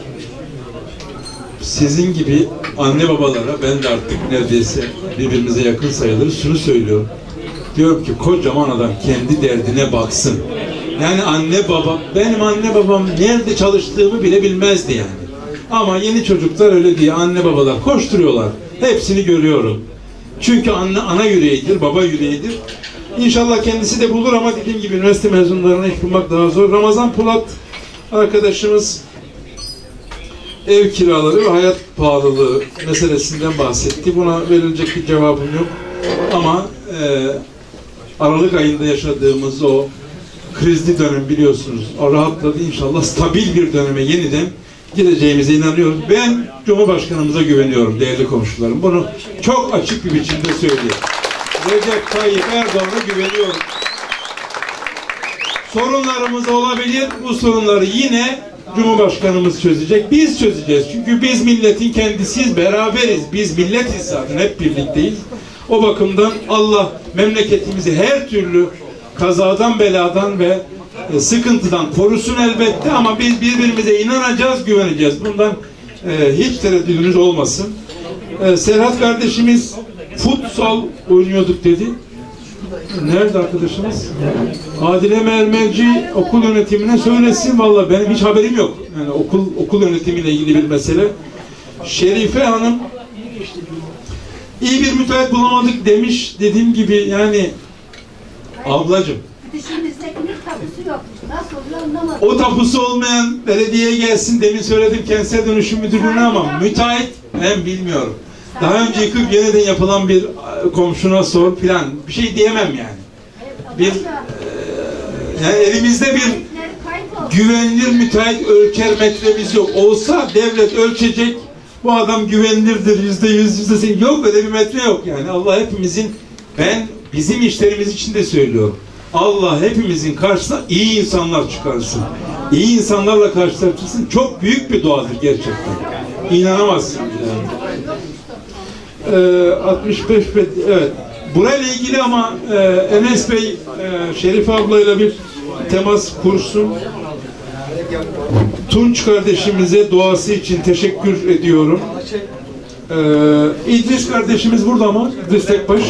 sizin gibi anne babalara, ben de artık neredeyse birbirimize yakın sayılırız, şunu söylüyorum. Diyorum ki kocaman adam kendi derdine baksın. Yani anne babam, benim anne babam nerede çalıştığımı bile bilmezdi yani. Ama yeni çocuklar öyle diye anne babalar koşturuyorlar. Hepsini görüyorum. Çünkü ana yüreğidir, baba yüreğidir. İnşallah kendisi de bulur ama dediğim gibi üniversite mezunlarına iş bulmak daha zor. Ramazan Polat arkadaşımız ev kiraları ve hayat pahalılığı meselesinden bahsetti. Buna verilecek bir cevabım yok. Ama Aralık ayında yaşadığımız o krizli dönem biliyorsunuz. O rahatladı, inşallah stabil bir döneme yeniden gideceğimize inanıyorum. Ben Cumhurbaşkanımıza güveniyorum değerli komşularım. Bunu çok açık bir biçimde söyleyeyim. Recep Tayyip Erdoğan'a güveniyorum. Sorunlarımız olabilir. Bu sorunları yine Cumhurbaşkanımız çözecek. Biz çözeceğiz. Çünkü biz milletin kendisiyiz. Beraberiz. Biz milletiz zaten. Hep birlikteyiz. O bakımdan Allah memleketimizi her türlü kazadan, beladan ve sıkıntıdan korusun elbette ama biz birbirimize inanacağız, güveneceğiz. Bundan hiç tereddüdünüz olmasın. Serhat kardeşimiz futsal oynuyorduk dedi. Nerede arkadaşımız? Adile Mermerci okul yönetimine söylesin. Vallahi benim hiç haberim yok. Yani okul yönetimiyle ilgili bir mesele. Şerife Hanım iyi bir müteahhit bulamadık demiş. Dediğim gibi yani ablacığım o tapusu olmayan belediyeye gelsin. Demin söyledim kentsel dönüşüm müdürlüğüne ama müteahhit ben bilmiyorum. Daha önce yıkıp yeniden yapılan bir komşuna sor filan. Bir şey diyemem yani. Yani elimizde bir güvenilir müteahhit ölçer metremiz yok. Olsa devlet ölçecek. Bu adam güvenilirdir, %100, %80. Yok öyle bir metre yok yani. Allah hepimizin, ben bizim işlerimiz için de söylüyorum. Allah hepimizin karşısına iyi insanlar çıkarsın. İyi insanlarla karşılaştırsın. Çok büyük bir duadır gerçekten. İnanamazsın yani. 65 evet. Burayla ilgili ama Enes Bey Şerife ablayla bir temas kursun. Tunç kardeşimize duası için teşekkür ediyorum. İdris kardeşimiz burada mı? İdris Tekbaş.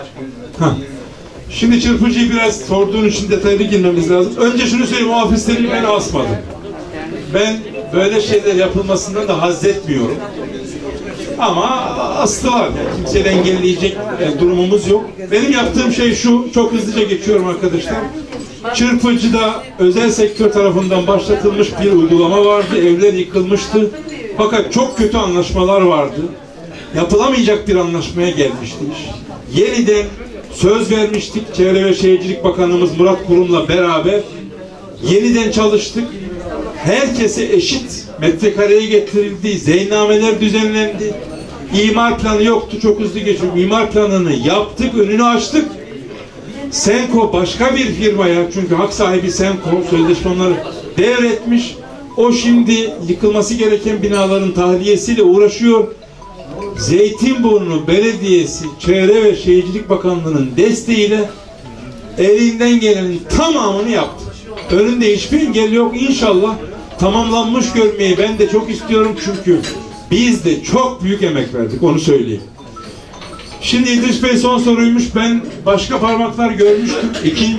Şimdi çırpıcıyı biraz sorduğun için detaylı girmemiz lazım. Önce şunu söyleyeyim, o ofisleri ben asmadım. Ben böyle şeyler yapılmasından da haz etmiyorum. Ama astılar. Yani kimseyi engelleyecek durumumuz yok. Benim yaptığım şey şu, çok hızlıca geçiyorum arkadaşlar. Çırpıcı'da özel sektör tarafından başlatılmış bir uygulama vardı. Evler yıkılmıştı. Fakat çok kötü anlaşmalar vardı. Yapılamayacak bir anlaşmaya gelmişti iş. Yeniden söz vermiştik. Çevre ve Şehircilik Bakanımız Murat Kurum'la beraber yeniden çalıştık. Herkese eşit metrekareye getirildi. Zeynnameler düzenlendi. İmar planı yoktu. Çok hızlı geçiyorum. İmar planını yaptık. Önünü açtık. Senko başka bir firmaya, çünkü hak sahibi Senko sözleşmeleri devretmiş. O şimdi yıkılması gereken binaların tahliyesiyle uğraşıyor. Zeytinburnu Belediyesi Çevre ve Şehircilik Bakanlığı'nın desteğiyle elinden gelenin tamamını yaptı. Önünde hiçbir engel yok. İnşallah tamamlanmış görmeyi ben de çok istiyorum, çünkü biz de çok büyük emek verdik, onu söyleyeyim. Şimdi İdris Bey son soruymuş. Ben başka parmaklar görmüştüm.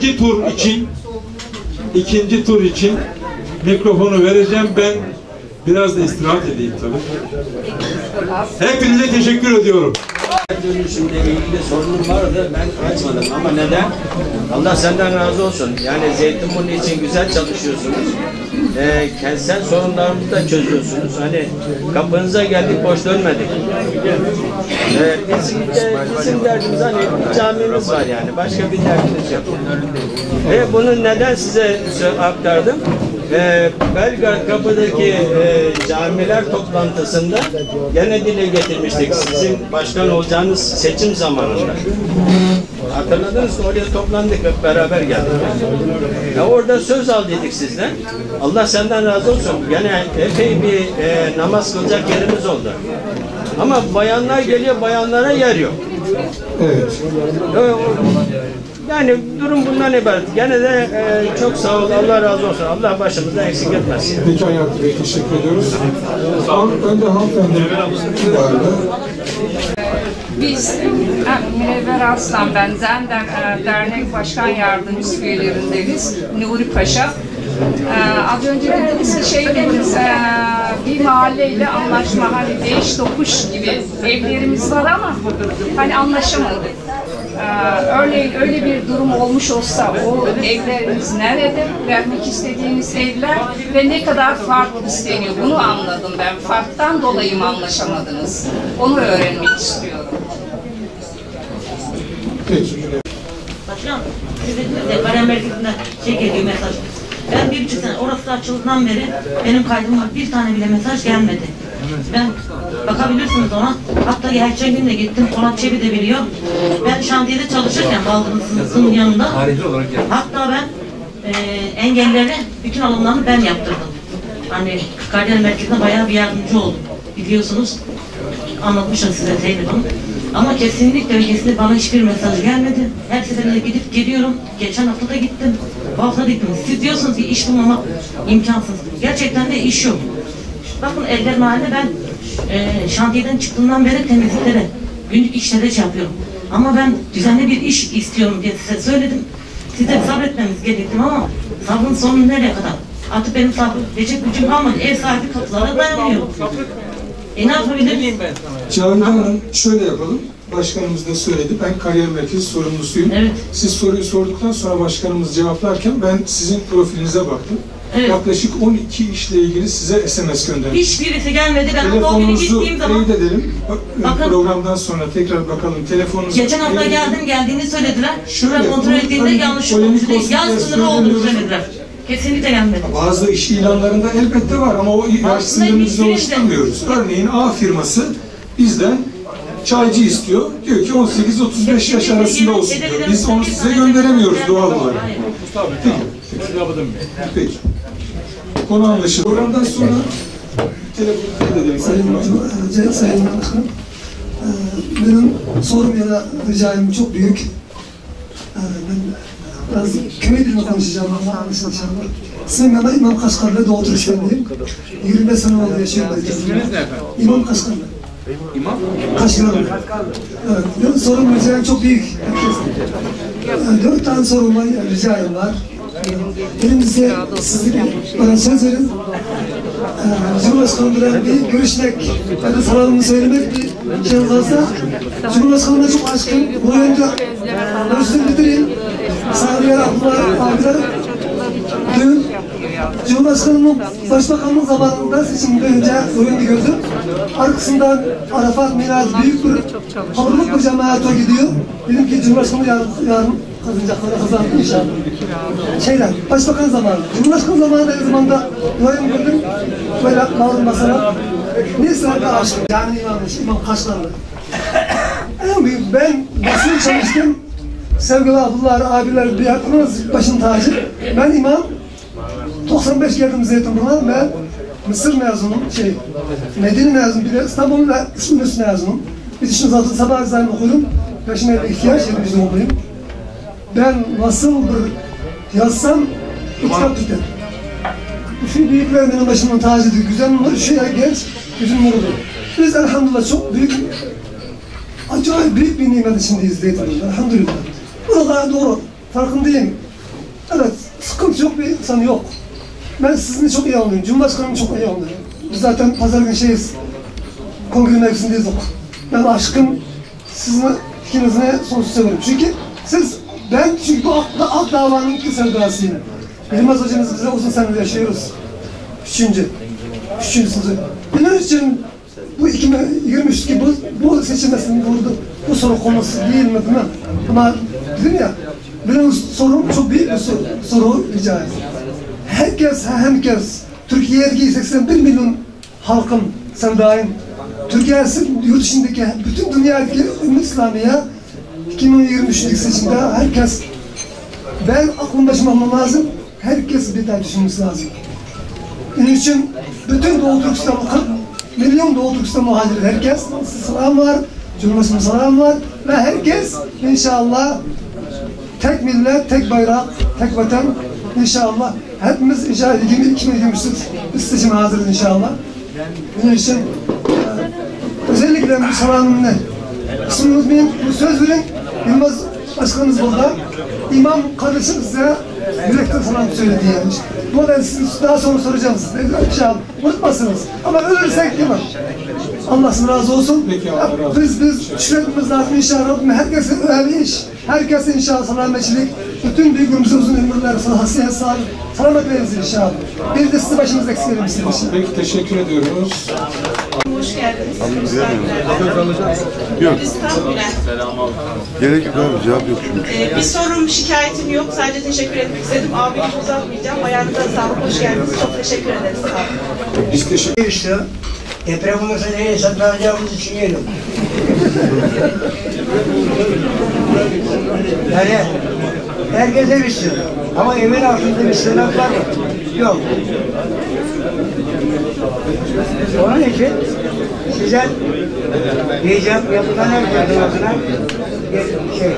İkinci tur için mikrofonu vereceğim. Ben biraz da istirahat edeyim tabii. Hepinize teşekkür ediyorum. Dönüşümle ilgili sorunum vardı, ben açmadım ama neden? Allah senden razı olsun. Yani Zeytinburnu için güzel çalışıyorsunuz. Kentsel sorunlarımızı da çözüyorsunuz. Hani kapınıza geldik, boş dönmedik. Bizim derdimiz hani camimiz var yani. Başka bir derdimiz yok. Ve bunu neden size aktardım? Belgrad Kapı'daki camiler toplantısında gene dile getirmiştik sizin başkan olacağınız seçim zamanında. Hatırladınız mı? Oraya toplandık, hep beraber geldik. Orada söz aldıydık sizden. Allah senden razı olsun. Gene epey bir namaz kılacak yerimiz oldu. Ama bayanlar geliyor, bayanlara yer yok. Evet. Yani durum bundan ibaret. Gene de çok sağ ol, Allah razı olsun. Allah başımızdan eksik etmesin. Peki Hayati Bey, teşekkür ediyoruz. Önde hanımefendi vardı. Biz, Münevver Arslan, ben Zender Dernek Başkan Yardımcısı üyelerindeniz, Nuri Paşa. Az önce dediniz ki bir mahalleyle anlaşma, hani değiş tokuş gibi evlerimiz var ama hani anlaşamadık. Örneğin öyle bir durum olmuş olsa o evleriniz nerede, vermek istediğiniz evler ve ne kadar fark isteniyor, bunu anladım ben. Farktan dolayı mı anlaşamadınız? Onu öğrenmek istiyorum. Başkan, siz dediniz ya, Kariyer Merkezi'nden geliyor mesaj. Ben 1,5 sene, orası açıldığından beri benim kaydım var, bir tane bile mesaj gelmedi. Ben, bakabilirsiniz ona, hatta geçen gün de gittim, Polat Çebi de biliyor. Ben şantiyede çalışırken Baldır'ın yanında, hatta ben engellilerine bütün alımlarını ben yaptırdım. Hani Kariyer Merkezi'ne bayağı bir yardımcı oldum, biliyorsunuz. Anlatmışım size Zeynep'im. Ama kesinlikle bana hiçbir mesaj gelmedi. Her seferinde gidip geliyorum. Geçen hafta da gittim. Bu hafta da gittim. Siz diyorsunuz ki iş bulmamak imkansız. Gerçekten de iş yok. Bakın Eller Mahalle, ben şantiyeden çıktığımdan beri temizliklere, günlük işlere yapıyorum. Ama ben düzenli bir iş istiyorum diye size söyledim. Size sabretmemiz gerektim ama sabrın sonu nereye kadar? Artık benim sabredecek gücüm kalmadı. Ev sahibi kapılara dayanmıyor. Ne yapabilirim? Cavidan Hanım, şöyle yapalım. Başkanımız da söyledi. Ben Kariyer Merkezi sorumlusuyum. Evet. Siz soruyu sorduktan sonra başkanımız cevaplarken ben sizin profilinize baktım. Evet. Yaklaşık 12 işle ilgili size SMS gönderdim. Hiçbirisi gelmedi. Ben telefonunuzu gittiğim zaman... teyit edelim. Programdan sonra tekrar bakalım. Telefonunuzu... Geçen hafta geldiğini söylediler. Şurada kontrol ettiğinde yanlış olmuş değil. Yaz sınırı olduğunu söylediler. Kesinlikle gelmedi. Bazı iş ilanlarında elbette var ama o yaş sınırımızı oluşturmuyoruz. Örneğin A firması bizden çaycı istiyor. Diyor ki 18-35 yaş arasında olsun diyor. Biz onu size gönderemiyoruz doğal olarak. Peki. Konu anlaşıldı. Programdan sonra telefonunu edelim. Sayın Başkanım, benim sorum ya da ricam çok büyük. Ben biraz köy dilini konuşacağım ama inşallah. İsmim Mehmet İmam Kaşgarlı, Doğu Türkmenliyim. 25 sene oldu yaşıyorum. İmam Kaşgarlı. İmam? Kaşgarlı. Evet, benim sorum ricam çok büyük. 4 tane sorum var, ricam var. Birincisi, siz bana söz verin. Cumhurbaşkanı'yla bir görüşmek, ben de salamını söylemek bir şey olursa, Cumhurbaşkanı'na çok aşkım, bu yönde görüştüm bitireyim. Sahibiler, abiler, dün Cumhurbaşkanı'nın Başbakanlık zamanında seçimden önce oyunu gördüm. Arkasından Arafat Miraz büyük bir kalabalık bir cemaate gidiyor. Dedim ki Cumhurbaşkanı yarın kazandı inşallah. Başbakan zamanı. Cumhurbaşkanı zamanında her zaman da oyunu gördüm. Böyle kaldım masana. Neyse aşkım, yani İmam Kaşgarlı. En büyük, ben basın çalıştım. Sevgili ablalar, abiler, bir hakkınız başın tacı. Ben imam, 95 geldim Zeytinburnu'na. Ben Mısır mezunum, Medine mezunum, bir de İstanbul'da İsmilis mezunum. Bir düşünün zaten sabah ezanı okuyorum. Peşine ihtiyaç bizim olayım. Ben nasıl bir yazsam, kitap tutar. Şu büyükler benim başımın tacıdır. Güzel genç, yüzüm nurlu. Biz elhamdülillah çok büyük, acayip büyük bir nimet içindeyiz Zeytinburnu'da. Elhamdülillah. Buralar doğru, farkındayım. Evet, sıkıntı yok, bir insan yok. Ben sizinle çok iyi anlıyorum, Cumhurbaşkanı'nı çok iyi anlıyorum. Biz zaten pazar günü kongre mevkisindeyiz. Ben aşkım, sizin ikinizine sonsuz severim. Çünkü bu ak davanın iki sevdasıyım. Bilmez hocamız bize uzun senedir yaşıyoruz. Üçüncü sınıfı. Bunun için bu 2022 bu seçilmesinin bu soru konusu değil mi? Ama dedim ya, benim sorum çok büyük bir soru rica ederim. Herkes, Türkiye'deki 81 milyon halkın sevdayım, Türkiye'sin yurt dışındaki bütün dünyadaki ümmet İslamiye 2023'lük seçimde herkes, ben aklım başıma almam lazım, herkes bir daha düşünmesi lazım. Bunun için bütün Doğu Türkistan, 40 milyon Doğu Türkistan muhaciri, herkes selam var, Cumhurbaşkanı selam var ve herkes inşallah tek millet, tek bayrak, tek vatan inşallah. Hepimiz inşallah 2023'lük biz seçime hazırız inşallah. Bunun için özellikle bu selamım ne? İsmini unutmayın. Bu söz verin. Yılmaz Başkanımız burada. İmam kardeşim size yürekten falan söyledi yani. Bu da siz daha sonra soracağım size. İnşallah unutmasınız. Ama ölürsek değil mi? Allah size razı olsun. Peki, biz şükretmemiz lazım inşallah. Herkesin önemli iş. Herkesin inşallah selametçilik. Bütün büyüklerimize uzun ömürler, sıhhat, sağlık, selamet veririz inşallah. Bir de sizi başımızda eksik edelim inşallah. Peki, teşekkür ediyoruz. Hoş geldiniz. Yok. İstanbul'dan. Gerek yok abi, cevap yok çünkü. Bir sorum, şikayetim yok. Sadece teşekkür etmek istedim. Abimi uzatmayacağım. Ayağınıza sağlık. Hoş geldiniz. Çok teşekkür ederiz. Sağ olun. Biz teşekkür ederiz. Deprem olursa nereye saklanacağımızı düşünelim. Yani herkese bir sır. Ama evin altında bir sınıf var mı? Yok. Onun için size diyeceğim, yapılan her adına şey.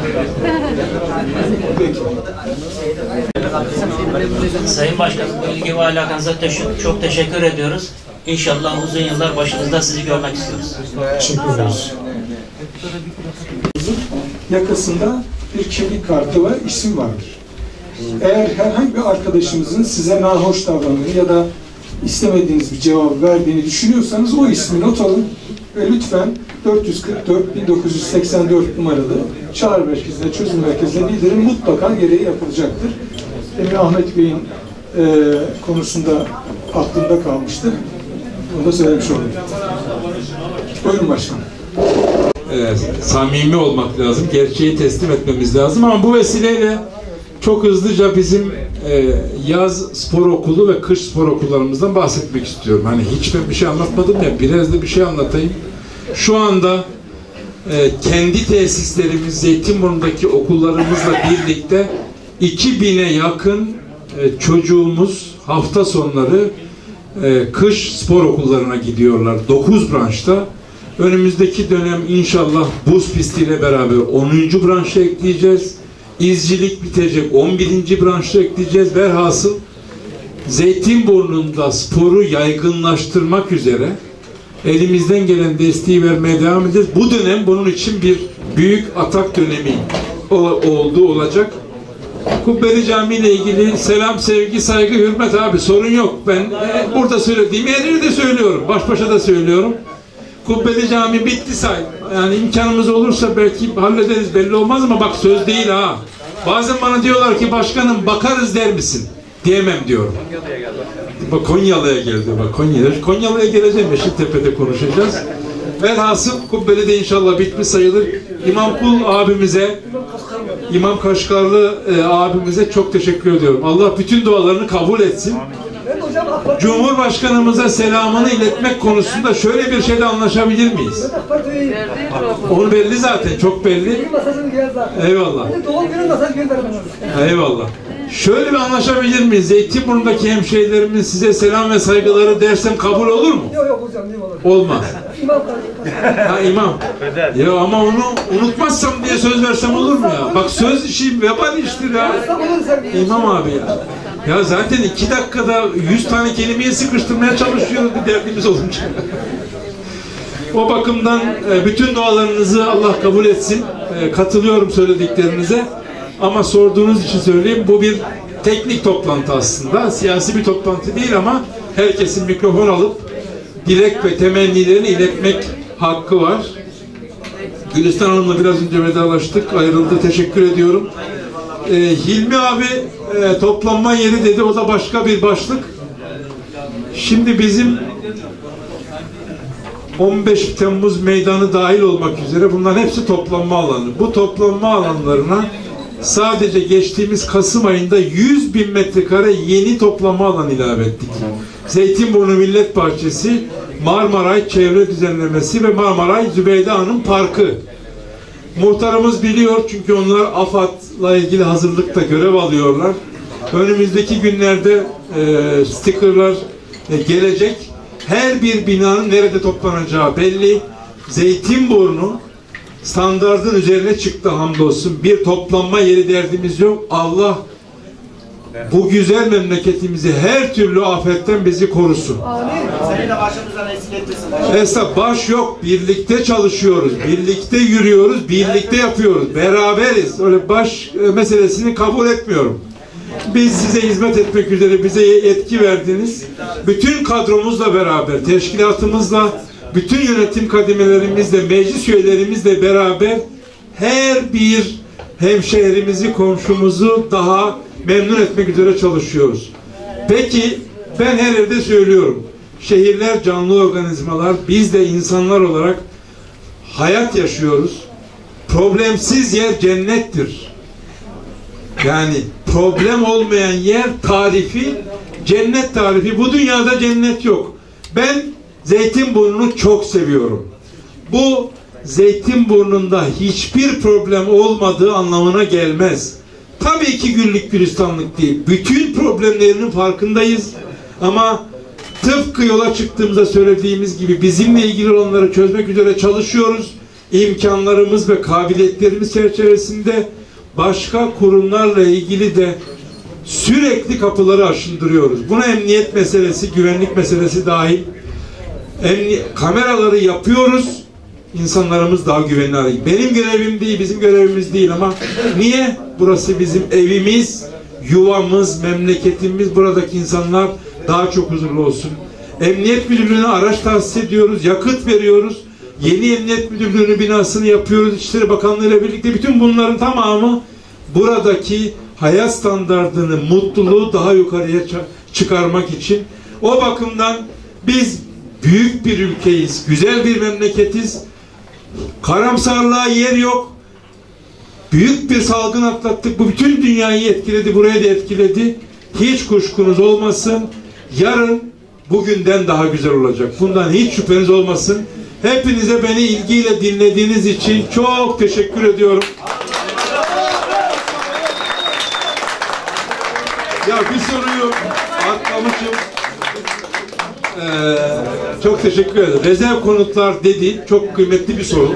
Sayın Başkanım, bu ilgi ve alakanıza çok teşekkür ediyoruz. İnşallah uzun yıllar başımızda sizi görmek istiyoruz. Teşekkür ederiz. Yakasında bir kimlik kartı var, isim vardır. Eğer herhangi bir arkadaşımızın size nahoş davrandığını ya da istemediğiniz bir cevabı verdiğini düşünüyorsanız o ismi not alın ve lütfen 444-1984 numaralı çağrı merkezine, çözüm merkezine bildirin, mutlaka gereği yapılacaktır. Demin Ahmet Bey'in konusunda aklımda kalmıştı. Onu da söylemiş olayım. Buyurun başkanım. Samimi olmak lazım, gerçeği teslim etmemiz lazım ama bu vesileyle çok hızlıca bizim yaz spor okulu ve kış spor okullarımızdan bahsetmek istiyorum. Hani hiç bir şey anlatmadım ya, biraz da bir şey anlatayım. Şu anda kendi tesislerimiz, Zeytinburnu'ndaki okullarımızla birlikte 2000'e yakın çocuğumuz hafta sonları kış spor okullarına gidiyorlar. 9 branşta. Önümüzdeki dönem inşallah buz pistiyle beraber 10. branşa ekleyeceğiz. İzcilik bitecek, 11. branşa ekleyeceğiz. Velhasıl Zeytinburnu'nda sporu yaygınlaştırmak üzere elimizden gelen desteği vermeye devam edeceğiz. Bu dönem bunun için bir büyük atak dönemi olacak. Kubbeli Camii ile ilgili selam, sevgi, saygı, hürmet abi, sorun yok. Ben burada söylediğimi her yerde söylüyorum. Baş başa da söylüyorum. Kubbeli Camii bitti say. Yani imkanımız olursa belki hallederiz, belli olmaz ama bak söz değil ha. Bazen bana diyorlar ki başkanım bakarız der misin? Diyemem diyorum. Bak Konyalı'ya geldi. Bak Konyalı'ya geleceğim. Yeşiltepe'de konuşacağız. Velhasıl Kubbeli de inşallah bitmiş sayılır. İmam Kul abimize, İmam Kaşgarlı abimize çok teşekkür ediyorum. Allah bütün dualarını kabul etsin. Cumhurbaşkanımıza selamını iletmek konusunda şöyle bir şeyde anlaşabilir miyiz? Onu belli zaten, çok belli. Eyvallah. Eyvallah. Şöyle bir anlaşabilir miyiz? Zeytinburnu'ndaki hemşehrilerimin size selam ve saygıları dersem kabul olur mu? Yok hocam, değil mi? Olmaz. Ha imam. Ya ama onu unutmazsam diye söz versem olur mu ya? Bak söz işi vebal iştir ya. İmam abi ya. Ya zaten 2 dakikada 100 tane kelimeyi sıkıştırmaya çalışıyoruz bir derdimiz olunca. O bakımdan bütün dualarınızı Allah kabul etsin. Katılıyorum söylediklerinize. Ama sorduğunuz için söyleyeyim, bu bir teknik toplantı aslında. Siyasi bir toplantı değil ama herkesin mikrofon alıp dilek ve temennilerini iletmek hakkı var. Gülistan Hanım'la biraz önce vedalaştık, ayrıldı. Teşekkür ediyorum. Hilmi abi toplanma yeri dedi, o da başka bir başlık. Şimdi bizim 15 Temmuz meydanı dahil olmak üzere bunların hepsi toplanma alanı. Bu toplanma alanlarına sadece geçtiğimiz Kasım ayında 100.000 metrekare yeni toplanma alanı ilave ettik. Zeytinburnu Millet Bahçesi, Marmaray Çevre Düzenlemesi ve Marmaray Zübeyde Hanım Parkı. Muhtarımız biliyor çünkü onlar AFAD'la ilgili hazırlıkta görev alıyorlar. Önümüzdeki günlerde stikerler gelecek. Her bir binanın nerede toplanacağı belli. Zeytinburnu standardın üzerine çıktı hamdolsun. Bir toplanma yeri derdimiz yok. Allah bu güzel memleketimizi her türlü afetten bizi korusun. Seni de başımızdan eksik etmesin. Esnaf baş yok. Birlikte çalışıyoruz. Birlikte yürüyoruz. Birlikte yapıyoruz. Beraberiz. Öyle baş meselesini kabul etmiyorum. Biz size hizmet etmek üzere bize yetki verdiniz. Bütün kadromuzla beraber, teşkilatımızla, bütün yönetim kademelerimizle, meclis üyelerimizle beraber her bir hemşehrimizi, komşumuzu daha memnun etmek üzere çalışıyoruz. Peki ben her yerde söylüyorum. Şehirler canlı organizmalar. Biz de insanlar olarak hayat yaşıyoruz. Problemsiz yer cennettir. Yani problem olmayan yer tarifi, cennet tarifi. Bu dünyada cennet yok. Ben Zeytinburnu'nu çok seviyorum. Bu Zeytinburnu'nda hiçbir problem olmadığı anlamına gelmez. Tabii ki güllük gülistanlık değil. Bütün problemlerinin farkındayız. Ama tıpkı yola çıktığımızda söylediğimiz gibi bizimle ilgili olanları çözmek üzere çalışıyoruz. İmkanlarımız ve kabiliyetlerimiz çerçevesinde başka kurumlarla ilgili de sürekli kapıları aşındırıyoruz. Buna emniyet meselesi, güvenlik meselesi dahil. Kameraları yapıyoruz. İnsanlarımız daha güvenli hale. Benim görevim değil, bizim görevimiz değil ama niye? Burası bizim evimiz, yuvamız, memleketimiz. Buradaki insanlar daha çok huzurlu olsun. Emniyet Müdürlüğü'ne araç tahsis ediyoruz, yakıt veriyoruz. Yeni Emniyet Müdürlüğü'nün binasını yapıyoruz. İçişleri Bakanlığı ile birlikte bütün bunların tamamı buradaki hayat standartını, mutluluğu daha yukarıya çıkarmak için. O bakımdan biz büyük bir ülkeyiz, güzel bir memleketiz. Karamsarlığa yer yok. Büyük bir salgın atlattık. Bu bütün dünyayı etkiledi, burayı da etkiledi. Hiç kuşkunuz olmasın. Yarın bugünden daha güzel olacak. Bundan hiç şüpheniz olmasın. Hepinize beni ilgiyle dinlediğiniz için çok teşekkür ediyorum. Ya bir soruyu atlamışım. Çok teşekkür ederim. Rezerv konutlar dedi. Çok kıymetli bir soru.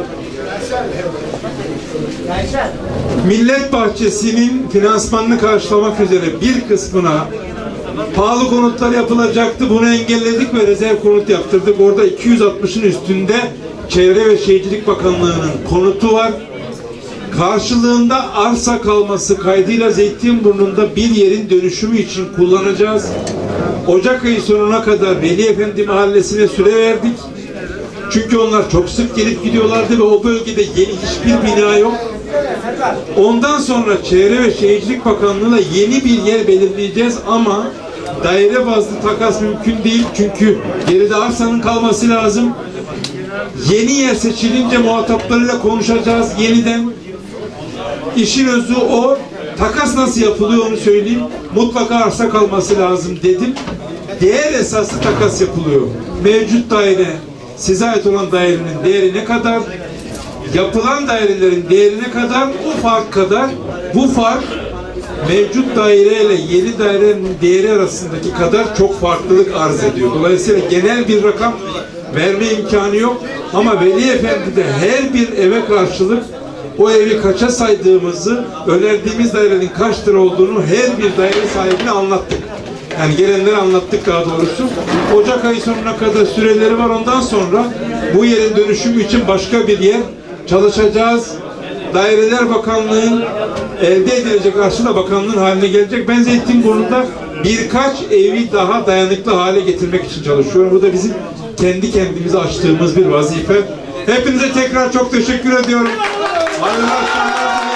Millet Bahçesi'nin finansmanını karşılamak üzere bir kısmına pahalı konutlar yapılacaktı. Bunu engelledik ve rezerv konut yaptırdık. Orada 260'ın üstünde Çevre ve Şehircilik Bakanlığı'nın konutu var. Karşılığında arsa kalması kaydıyla Zeytinburnu'nda bir yerin dönüşümü için kullanacağız. Ocak ayı sonuna kadar Veli Efendi Mahallesi'ne süre verdik. Çünkü onlar çok sık gelip gidiyorlardı ve o bölgede yeni hiçbir bina yok. Ondan sonra Çevre ve Şehircilik Bakanlığı'na yeni bir yer belirleyeceğiz ama daire bazlı takas mümkün değil. Çünkü geride arsanın kalması lazım. Yeni yer seçilince muhataplarıyla konuşacağız yeniden. İşin özü o. Takas nasıl yapılıyor onu söyleyeyim. Mutlaka arsa kalması lazım dedim. Değer esaslı takas yapılıyor. Mevcut daire, size ait olan dairenin değeri ne kadar? Yapılan dairelerin değeri ne kadar? O fark kadar. Bu fark mevcut daireyle yeni dairenin değeri arasındaki kadar çok farklılık arz ediyor. Dolayısıyla genel bir rakam verme imkanı yok. Ama Veli Efendi'de her bir eve karşılık o evi kaça saydığımızı, önerdiğimiz dairenin kaç lira olduğunu her bir daire sahibine anlattık. Yani gelenleri anlattık daha doğrusu. Ocak ayı sonuna kadar süreleri var. Ondan sonra bu yerin dönüşümü için başka bir yer çalışacağız. Daireler Bakanlığı'nın elde edilecek arsa da bakanlığın haline gelecek. Ben Zeytinburnu'nda birkaç evi daha dayanıklı hale getirmek için çalışıyorum. Bu da bizim kendi kendimize açtığımız bir vazife. Hepinize tekrar çok teşekkür ediyorum. Hayırlı akşamlar.